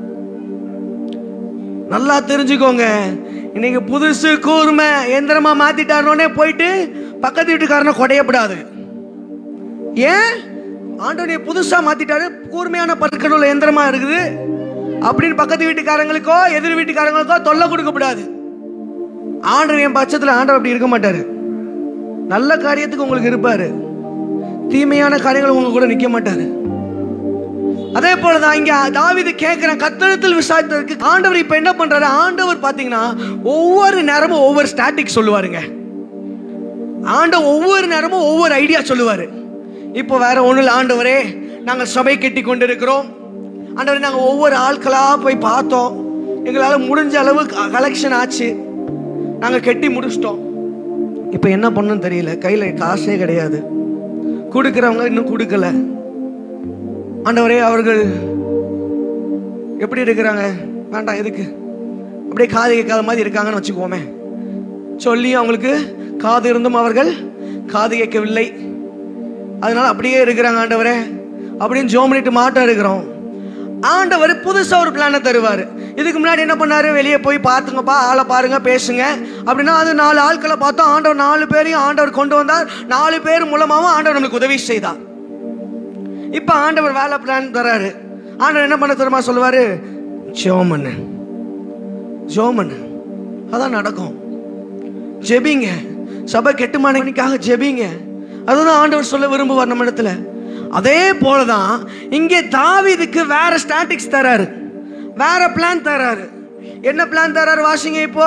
நல்லா தெரிஞ்சுக்கோங்க, இன்னைக்கு புதுசு கூர்மை எந்திரமா மாத்திட்டாருனே போயிட்டு பக்கத்து வீட்டுக்காரனை கொடையப்படாது. ஏன்? ஆண்டவனை புதுசா மாத்திட்டாரு, கூர்மையான பற்கள் உள்ள எந்திரமா இருக்குது அப்படின்னு பக்கத்து வீட்டுக்காரங்களுக்கோ எதிர் வீட்டுக்காரங்களுக்கோ தொல்லை கொடுக்கப்படாது. ஆண்டவர் என் பட்சத்தில் ஆண்டவர் அப்படி இருக்க மாட்டாரு. நல்ல காரியத்துக்கு உங்களுக்கு இருப்பாரு, தீமையான காரியங்கள் உங்க கூட நிக்க மாட்டாரு. அதே போலதான் இங்க தாவீது கேட்கிறேன், கர்த்தரிடத்தில் விசாரித்ததற்கு ஆண்டவர் இப்ப என்ன பண்றாரு? ஆண்டவர் பாத்தீங்கன்னா ஒவ்வொரு நேரமும் ஒவ்வொரு ஸ்டாட்டிக் சொல்லுவாருங்க. ஆண்டவர் ஒவ்வொரு நேரமும் ஒவ்வொரு ஐடியா சொல்லுவாரு. இப்போ வேற ஒண்ணு இல்லை, ஆண்டவரே நாங்கள் சபை கட்டி கொண்டிருக்கிறோம், ஆண்டவரே நாங்கள் ஒவ்வொரு ஆட்களா போய் பார்த்தோம், எங்களால் முடிஞ்ச அளவு கலெக்ஷன் ஆச்சு, நாங்கள் கட்டி முடிச்சிட்டோம், இப்போ என்ன பண்ணணும்னு தெரியல, கையில் காசே கிடையாது, கொடுக்குறவங்க இன்னும் கொடுக்கல. ஆண்டவரே அவர்கள் எப்படி இருக்கிறாங்க? வேண்டாம், எதுக்கு அப்படியே காது கேட்காத மாதிரி இருக்காங்கன்னு வச்சுக்கோமே. சொல்லி அவங்களுக்கு காது இருந்தும் அவர்கள் காது கேட்கவில்லை, அதனால அப்படியே இருக்கிறாங்க. ஆண்டவரே அப்படின்னு ஜோம் பண்ணிட்டு மாட்டா இருக்கிறோம். ஆண்டவர் புதுசா ஒரு பிளானை தருவார். இதுக்கு முன்னாடி என்ன பண்ணாரு? வெளியே போய் பார்த்துங்கப்பா, ஆளை பாருங்க, பேசுங்க அப்படின்னா அது நாலு ஆட்களை பார்த்தோம். ஆண்டவர் நாலு பேரையும் ஆண்டவர் கொண்டு வந்தார். நாலு பேர் மூலமாகவும் ஆண்டவர் நம்மளுக்கு உதவி செய்தார். இப்ப ஆண்டவர் வேலை பிளான் தராரு. ஆண்டவர் என்ன பண்ண தெரியுமா சொல்லுவாரு? ஜோமன் ஜோமன் அதான் நடக்கும். ஜெபிங்க, சபை கெட்டுமானவனுக்காக ஜெபிங்க, அதுதான் ஆண்டவர் சொல்ல விரும்புவார் நம்ம இடத்துல. அதே போலதான் இங்கே தாவீதுக்கு வேற ஸ்டாட்டிக்ஸ் தராரு, வேற பிளான் தராரு. என்ன பிளான் தராரு வாசிங்க இப்போ.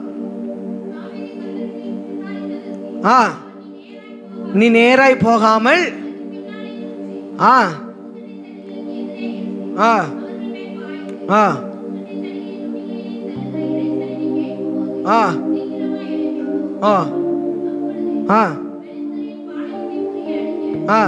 ஆ நீ நேராய் போகாமல் ஆ ஆ ஆ ஆ ஆ ஆ ஆ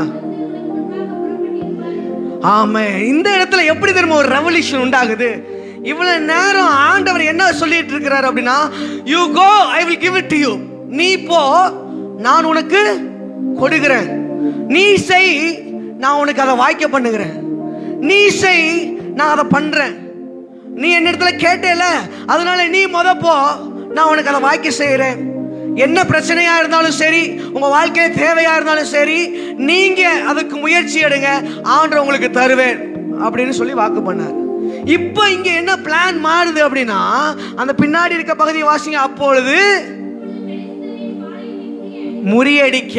ஆமே. இந்த இடத்துல எப்படி தெரியுமா ஒரு ரெவல்யூஷன் உண்டாகுது? இவ்வளவு நேரம் ஆண்டவர் என்ன சொல்லிட்டு இருக்கிறார் அப்படின்னா, you go I will give it to you, நீ போ நான் உனக்கு கொடுக்கிறேன், நீ செய் நான் உனக்கு அதை வாய்க்க பண்ணுகிறேன், நீ செய் நான் அதை பண்றேன், நீ என்ன இடத்துல கேட்டேல அதனால நீ முத போ, நான் உனக்கு அதை வாய்க்க செய்கிறேன். என்ன பிரச்சனையா இருந்தாலும் சரி, உங்க வாழ்க்கையில தேவையா இருந்தாலும் சரி, நீங்க அதுக்கு முயற்சி எடுங்க, ஆண்டவர் உங்களுக்கு தருவேன் அப்படின்னு சொல்லி வாக்கு பண்ணார். இப்ப இங்க என்ன பிளான் மாறுது அப்படின்னா, அந்த பின்னாடி இருக்க பகுதியை வாசிங்க. அப்பொழுது முறியடிக்க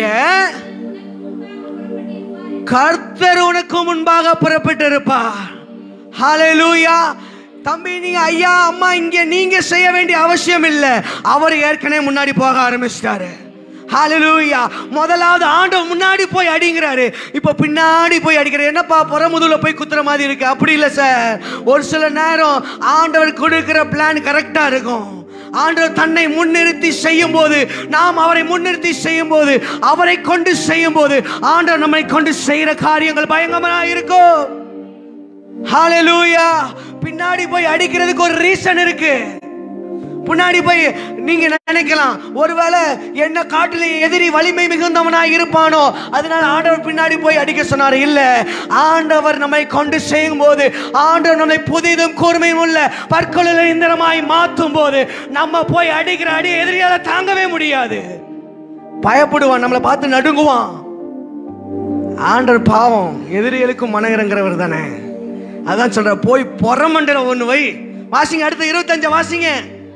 கர்த்தர் உனக்கு முன்பாக புறப்பட்டு இருப்பார். ஹல்லேலூயா. தம்பி நீங்க ஐயா அம்மா இங்க நீங்க செய்ய வேண்டிய அவசியம் இல்லை, அவர் ஏற்கனவே முன்னாடி போக ஆரம்பிச்சிட்டாரு. ஹல்லேலூயா. முதலாவது ஆண்டவர் முன்னாடி போய் அடிங்கிறாரு, இப்ப பின்னாடி போய் அடிக்கிறாரு. என்னப்பா புறமுதுல போய் குத்துற மாதிரி இருக்கு? அப்படி இல்லை சார். ஒரு சில நேரம் ஆண்டவர் கொடுக்கிற பிளான் கரெக்டா இருக்கும். ஆண்டவர் தன்னை முன்னிறுத்தி செய்யும் போது, நாம் அவரை முன்னிறுத்தி செய்யும் போது, அவரை கொண்டு செய்யும் போது, ஆண்டவர் நம்மை கொண்டு செய்யற காரியங்கள் பயங்கரமா இருக்கும். ஹல்லேலூயா. பின்னாடி போய் அடிக்கிறதுக்கு ஒரு ரீசன் இருக்கு. பின்னாடி போய் நீங்க நினைக்கலாம், ஒருவேளை என்ன காட்டிலே எதிரி வலிமை மிகுந்தவனாய் இருப்பானோ அதனால ஆண்டவர் பின்னாடி போய் அடிக்க சொன்னார். இல்ல, ஆண்டவர் நம்மை கொண்டு செய்யும் போது, ஆண்டவர் நம்மை புதிதும் கூர்மையும் உள்ள பற்களுள்ள இந்திரமாய் மாற்றும் போது, நம்ம போய் அடிக்கிற அடி எதிரியால தாங்கவே முடியாது, பயப்படுவான், நம்மளை பார்த்து நடுங்குவான். ஆண்டவர் பாவம் எதிரிகளுக்கும் மன இறங்குறவர் தானே, அதான் சொல்ற போய் பொறமண்டல ஒண்ணு வை. வாசிங்க அடுத்த இருபத்தஞ்சு வாசிங்க.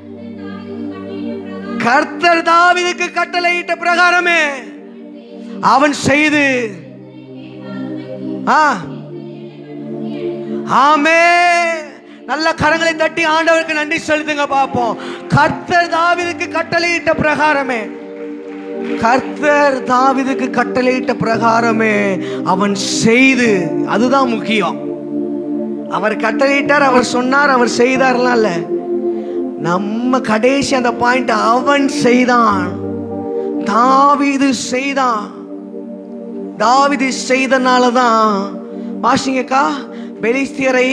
கர்த்தர் தாவீதுக்கு கட்டளையிட்ட பிரகாரமே அவன் செய்து ஆ ஆமே. நல்ல கரங்களை தட்டி ஆண்டவருக்கு நன்றி செலுத்துங்க பார்ப்போம். கர்த்தர் தாவீதுக்கு கட்டளையிட்ட பிரகாரமே கர்த்தர் தாவீதுக்கு கட்டளையிட்ட பிரகாரமே அவன் செய்து, அதுதான் முக்கியம். அவர் கட்டளையிட்டார், அவர் சொன்னார், அவர் செய்தார்லாம் இல்ல. நம்ம கடைசி அந்த பாயிண்ட், அவன் செய்தான், தாவீது செய்தான். தாவீது செய்தனாலதான் வாசிங்கக்கா, பெலிஸ்தியரை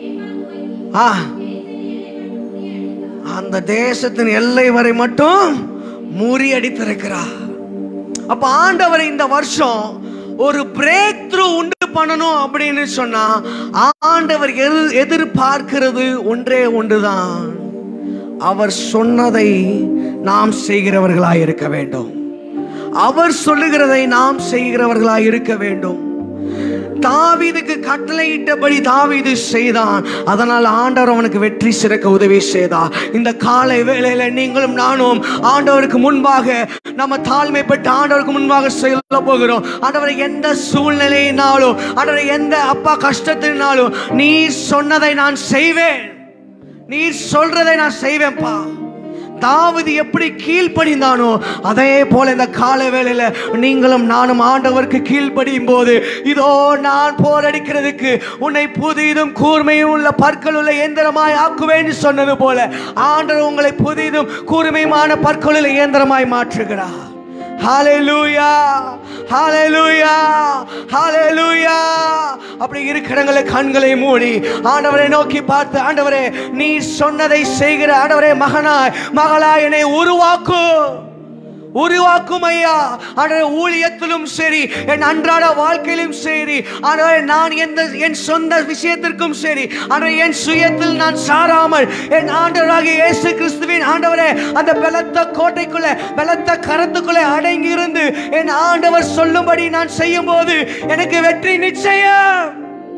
அந்த தேசத்தின் எல்லை வரை மட்டும் முறியடித்திருக்கிறார். அப்ப ஆண்டவர் இந்த வருஷம் ஒரு பிரேக் த்ரூ உண்டு பண்ணணும் அப்படின்னு சொன்னா ஆண்டவர் எதிர்பார்க்கிறது ஒன்றே ஒன்றுதான், அவர் சொன்னதை நாம் செய்கிறவர்களாய் இருக்க வேண்டும். அவர் சொல்லுகிறதை நாம் செய்கிறவர்களாய் இருக்க வேண்டும். தாவீதுக்கு கட்டளையிட்டபடி தாவீது செய்தான். அதனால் ஆண்டவர் அவனுக்கு வெற்றி சிறக்க உதவி செய்தார். இந்த காலை வேளையில நீங்களும் நானும் ஆண்டவருக்கு முன்பாக நம்ம தாழ்மைப்பட்டு ஆண்டவருக்கு முன்பாக சொல்ல போகிறோம். ஆண்டவரை எந்த சூழ்நிலையினாலும், ஆண்டவரை எந்த அப்பா கஷ்டத்தினாலும், நீ சொன்னதை நான் செய்வேன், நீ சொல்றதை நான் செய்வேன்ப்பா. தாவீது எப்படி கீழ்ப்படிந்தானோ அதே போல இந்த கால வேளையில நீங்களும் நானும் ஆண்டவருக்கு கீழ்ப்படியும் போது, இதோ நான் போரடிக்கிறதுக்கு உன்னை புதிதும் கூர்மையும் உள்ள பற்கள் உள்ள இயந்திரமாய் ஆக்குவேன் சொன்னது போல ஆண்டவர் உங்களை புதிதும் கூர்மையுமான பற்கள் உள்ள இயந்திரமாய் மாற்றுகிறார். ஹல்லேலூயா, ஹல்லேலூயா, ஹல்லேலூயா. அப்படி இருக்கிறவங்கள கண்களை மூடி ஆண்டவரை நோக்கி பார்த்து, ஆண்டவரே நீ சொன்னதை செய்கிற ஆண்டவரே, மகனாய் மகளாய் என்னை உருவாக்கு, உருவாக்கும் ஐயா. ஆண்டவரே ஊழியத்திலும் சரி, என் அன்றாட வாழ்க்கையிலும் சரி, ஆண்டவரே நான் எந்த என் சொந்த விஷயத்திற்கும் சரி, ஆண்டவரே என் சுயத்தில் நான் சாராமல் என் ஆண்டவராகிய இயேசு கிறிஸ்துவின் ஆண்டவரே அந்த பலத்த கோட்டைக்குள்ளே பலத்த கரத்துக்குள்ளே அடங்கி இருந்து என் ஆண்டவர் சொல்லும்படி நான் செய்யும் போது எனக்கு வெற்றி நிச்சயம்.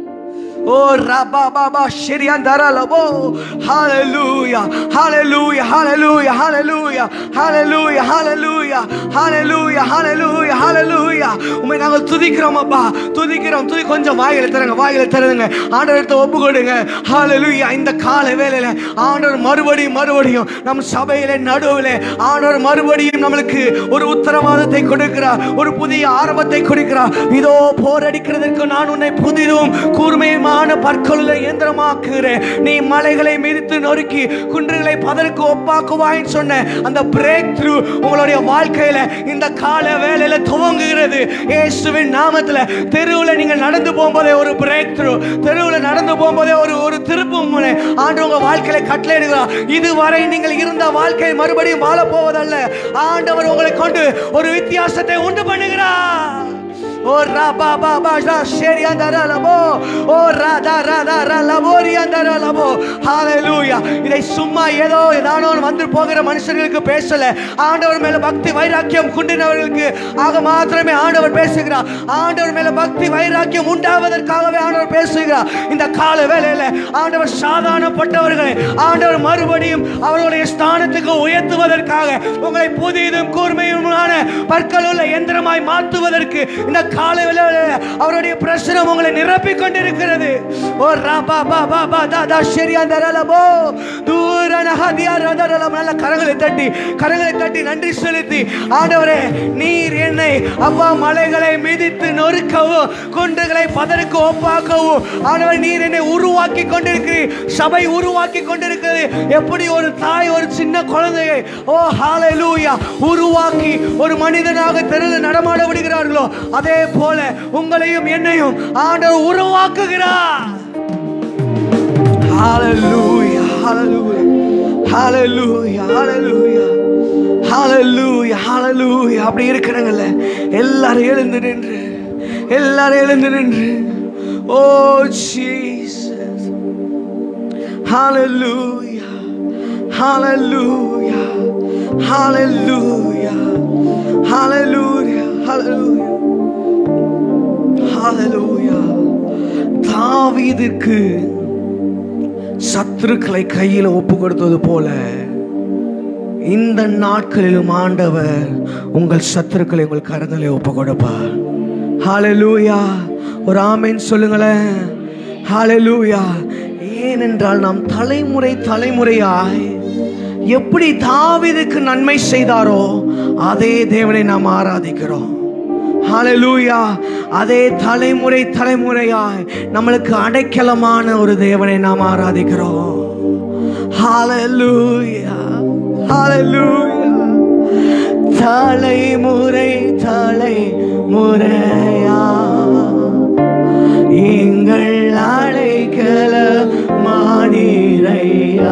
Oh rabba baba shiriandara labo, hallelujah, hallelujah, hallelujah, hallelujah, hallelujah, hallelujah, hallelujah, hallelujah, hallelujah. உம்மை நாங்கள் துதிக்கிறோம் அப்பா, துதிக்கிறோம். துதி கொஞ்சம் வாயில தரங்க, வாயில தரங்க. ஆண்டவர்கிட்ட ஒப்பு கொடுங்க. ஹல்லேலூயா. இந்த கால வேளையில ஆண்டவர் மறுபடியும் மறுபடியும் நம் சபையில நடுவில் ஆண்டவர் மறுபடியும் நம்மளுக்கு ஒரு உத்தரவாதத்தை கொடுக்கிறார், ஒரு புதிய ஆரம்பத்தை கொடுக்கிறார். இதோ போரடிக்கிறதுக்கு நான் உன்னை புதிதும் கூர்மையும் பற்களுள்ள இயந்திரமாக்குகிறேன். நீ மலைகளை மிதித்து நொறுக்கி குன்றுகளை பதருக்கு ஒப்பாக்குவாய் சொன்ன அந்த பிரேக் த்ரூ உங்களுடைய வாழ்க்கையில இந்த கால வேளையில துவங்குகிறது. இயேசுவின் நாமத்துல தெருவில் நீங்க நடந்து போகும்போதே ஒரு பிரேக் த்ரூ, தெருவில் நடந்து போகும்போதே ஒரு ஒரு திருப்பு முனை ஆண்டு உங்க வாழ்க்கையில கட்டளையிடுகிறார். இதுவரை நீங்கள் இருந்த வாழ்க்கை மறுபடியும் வாழ போவதல்ல, ஆண்டவர் உங்களை கொண்டு ஒரு வித்தியாசத்தை உண்டு பண்ணுகிறார். Oh rabba baba sheriandara labo, oh rada rada laboriandara labo. Hallelujah. இதை சும்மா ஏதோ ஏதானோ வந்து போகிற மனுஷர்களுக்கு பேசல, ஆண்டவர் மேல பக்தி வைராக்கியம் கொண்டவர்களுக்கு ஆக மாத்திரமே ஆண்டவர் பேசுகிறார். ஆண்டவர் மேல பக்தி வைராக்கியம் உண்டாவதற்காகவே ஆண்டவர் பேசுகிறார். இந்த கால வேளையில ஆண்டவர் சாதாரணப்பட்டவர்களை ஆண்டவர் மறுபடியும் அவருடைய ஸ்தானத்துக்கு உயர்த்துவதற்காக உங்களை புதிதும் கூர்மையுமான பற்கள் உள்ள இயந்திரமாய் மாற்றுவதற்கு இந்த காலை வேளையில அவருடைய பிரசன்னம் உங்களை நிரப்பிக் கொண்டிருக்கிறது. ஓ ராபா பாபா பாதா தா ஷெரியாந்தரலபோ தூரன ஹதியாரதரலம். நல்ல கரங்களை தட்டி கரங்களை தட்டி நன்றி செலுத்தி, ஆண்டவரே நீர் என்னை அப்பா மலைகளை மிதித்து நொறுக்கவும் குன்றுகளை பதருக்கு ஒப்பாக்கவும் ஆண்டவர் நீர் என்னை உருவாக்கி கொண்டிருக்கிறீர். சபை உருவாக்கி கொண்டிருக்கிறது. எப்படி ஒரு தாய் ஒரு சின்ன குழந்தையை ஓ ஹல்லேலூயா உருவாக்கி ஒரு மனிதனாக தெருவில் நடமாட விடுகிறார்களோ அதே போல உங்களையும் என்னையும் ஆண்டவர் உருவாக்குகிறார். ஹல்லேலூயா, ஹல்லேலூயா, ஹல்லேலூயா, ஹல்லேலூயா, ஹல்லேலூயா, ஹல்லேலூயா. அப்படி இருக்கிறாங்கல்ல எல்லாரும் எழுந்து நின்று, எல்லாரும் எழுந்து நின்று. Oh Jesus, hallelujah, hallelujah, hallelujah, hallelujah, hallelujah, hallelujah. தாவீதுக்கு சத்துருக்களை கையில் ஒப்பு கொடுத்தது போல இந்த நாட்களிலும் ஆண்டவர் உங்கள் சத்துருக்களை உங்கள் கரங்களை ஒப்பு கொடுப்பார். ஹல்லேலூயா. ஒரு ஆமென் சொல்லுங்களேன். ஹல்லேலூயா. ஏனென்றால் நாம் தலைமுறை தலைமுறையாய் எப்படி தாவீதுக்கு நன்மை செய்தாரோ அதே தேவனை நாம் ஆராதிக்கிறோம். ஹல்லேலூயா. அதே தலைமுறை தலைமுறையாய் நம்மளுக்கு அடைக்கலமான ஒரு தேவனை நாம் ஆராதிக்கிறோம். ஹல்லேலூயா, ஹல்லேலூயா. தலைமுறை தலைமுறையா எங்கள் அடைக்கலமானீரையா.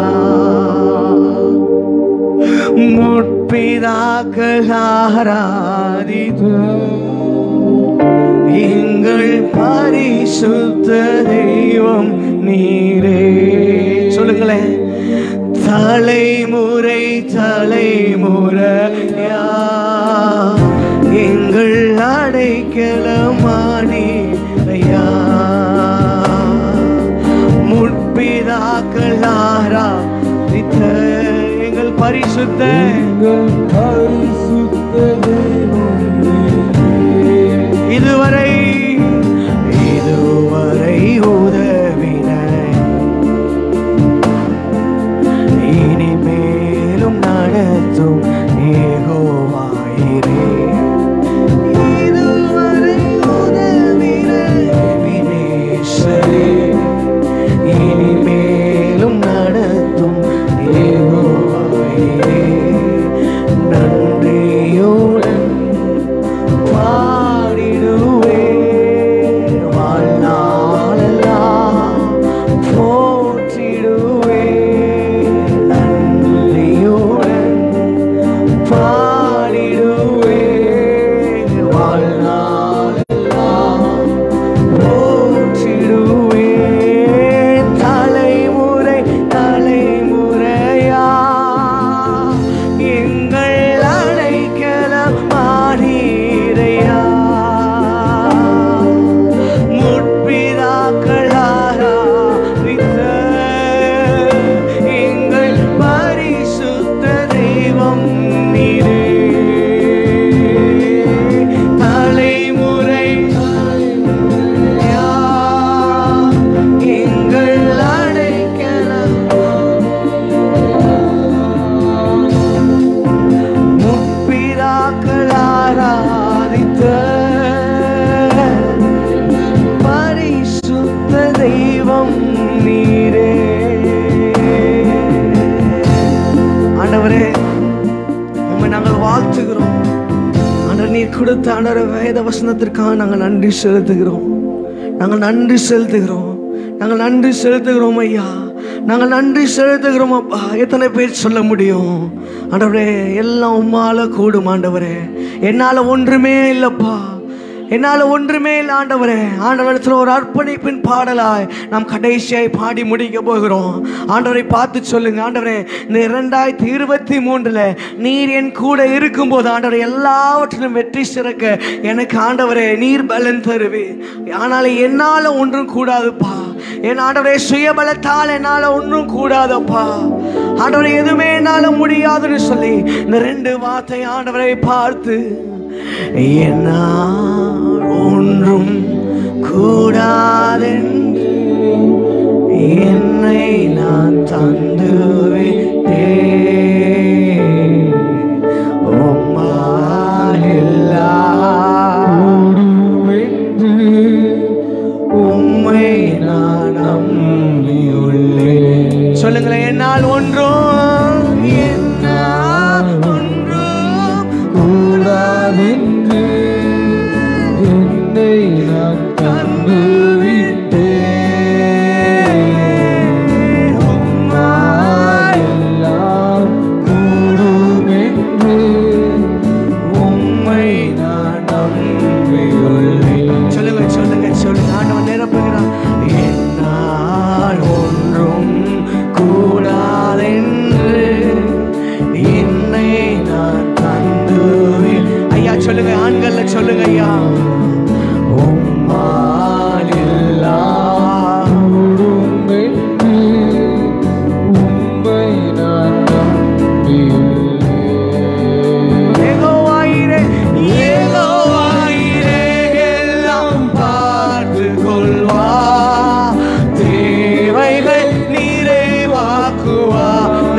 முற்பிதாக்கள் ஆராதித்து எங்கள் பரிசுத்த தெய்வம் நீரே. சொல்லுங்களேன். தலைமுறை தலைமுறையா எங்கள் அடைக்கலமானீரையா. முற்பிதாக்கள் ஆராதித்த எங்கள் பரிசுத்த எங்கள் பரிசுத்த தெய்வம் இதுவரை இதுவரை உதவின இனிமேலும் நடத்தும் யெகோவாயிரே. இதுவரை உதவின வினேஸ்வரே இனிமேலும் நடத்தும் யெகோவாயிரே. நன்றியுடன் பாடிடுவே வாழ்நாளெல்லாம் போற்றிடுவே. நன்றியுடன் பாடிடுவே வாழ்நாளெல்லாம் போற்றிடுவே. தலைமுறை தலைமுறையா எங்கள் அடைக்கலமானீரையா. முற்பிதாக்கள் ஆராதித்த எங்கள் பரிசுத்த தெய்வம் நீரே. தலைமுறை தலைமுறையா எங்கள் அடைக்கலம் முற்பிதாக்கள் ஆராதித்த பரிசுத்த தெய்வம் நீரே. ஆண்டவரே உம்மை நாங்கள் வாழ்த்துகிறோம். ஆண்டவர் நீர் கொடுத்த ஆண்டவர் வேத வசனத்திற்காக நாங்கள் நன்றி செலுத்துகிறோம். நாங்கள் நன்றி செலுத்துகிறோம். நாங்கள் நன்றி செலுத்துகிறோம் ஐயா. நாங்கள் நன்றி செலுத்துகிறோம் அப்பா. எத்தனை பேர் சொல்ல முடியும் ஆண்டவரே? எல்லாம் உம்மால கூடும் ஆண்டவரே. என்னால் ஒன்றுமே இல்லைப்பா. என்னால் ஒன்றுமே இல்லை ஆண்டவரே. ஆண்டவரத்தில் ஒரு அர்ப்பணிப்பின் பாடலாய் நாம் கடைசியாய் பாடி முடிக்க போகிறோம். ஆண்டவரை பார்த்து சொல்லுங்க. ஆண்டவரே இந்த இரண்டாயிரத்தி இருபத்தி மூன்றுல நீர் என் கூட இருக்கும்போது ஆண்டவரை எல்லாவற்றிலும் வெற்றி சிறக்க எனக்கு ஆண்டவரே நீர் பலன் தருவி. ஆனால் என்னால் ஒன்றும் கூடாதுப்பா. என் ஆண்டவரே சுயபலத்தால் என்னால் ஒன்றும் கூடாதப்பா. ஆண்டவரை எதுவுமே என்னால் முடியாதுன்னு சொல்லி இந்த ரெண்டு வார்த்தை ஆண்டவரை பார்த்து என்னால் ஒன்றும் கூடாதென்று என்னை நான் தந்து விட்டேன். உம்மால் எல்லாம் உம்மை நான் நம்பியுள்ளேன். சொல்லுங்களேன். என்னால் ஒன்றும் என்னால் ஒன்றும் கூடாதென்று என்னை நான் தந்து விட்டேன். உம்மால் எல்லாம் கூடும் என்று உம்மை நான் நம்பியுள்ளேன். சொல்லுங்க சொல்லுங்க சொல்லுங்க. ஆண்டவன் நிரப்புகிறான். என்னால் ஒன்றும் கூடாதென்று என்னை நான் தந்து. ஐயா சொல்லுங்க. ஆண்கள்ல சொல்லுங்க ஐயா. உம்மால்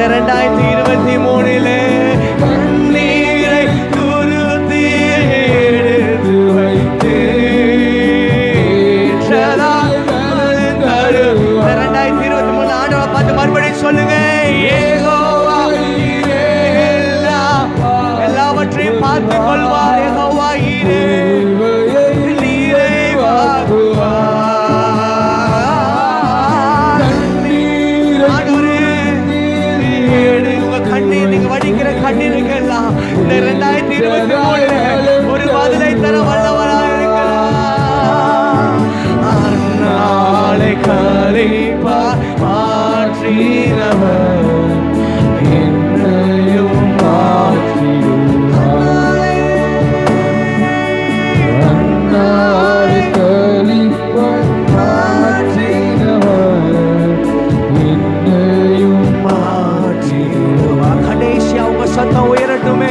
ரெண்டாயிரத்தி இருபத்தி மூணிலே கண்ணீரை துருத்தி எடுத்து ரெண்டாயிரத்தி இருபத்தி மூணு ஆண்டவரை பார்த்து மறுபடியும் சொல்லுங்க, எல்லாவற்றையும் பார்த்துக் கொள்வார். யெகோவா ஈரே, நீரே வாங்குவார். உங்க கண்ணீர், நீங்க வடிக்கிற கண்ணீருக்கெல்லாம் இந்த ரெண்டாயிரத்தி இருபத்தி மூணுல ஒரு பதிலை தர வல்லவராக இருக்கிறார். அந்நாளை கலைப்பா மாற்றினவர் என்னையும் மாற்றிடுவார். அந்நாளை கலைப்பா மாற்றினவர் என்னையும் மாற்றிடுவார். கடைசியா உங்க சத்தம் உயரட்டுமே.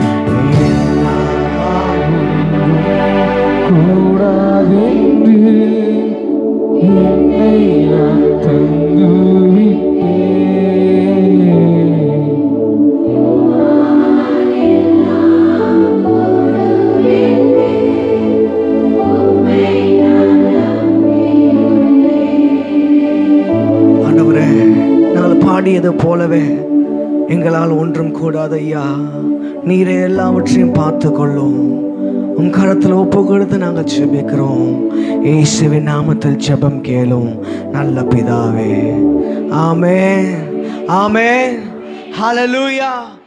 பாடியது போலவே எங்களால் ஒன்றும் கூடாது ஐயா. நீரே எல்லாவற்றையும் பார்த்து கொள்ளும். உன் கரத்தில் ஒப்பு கொடுத்து நாங்கள் ஜெபிக்கிறோம். இயேசுவின் நாமத்தில் ஜெபம் கேளும் நல்ல பிதாவே. ஆமென், ஆமென், ஹல்லேலூயா.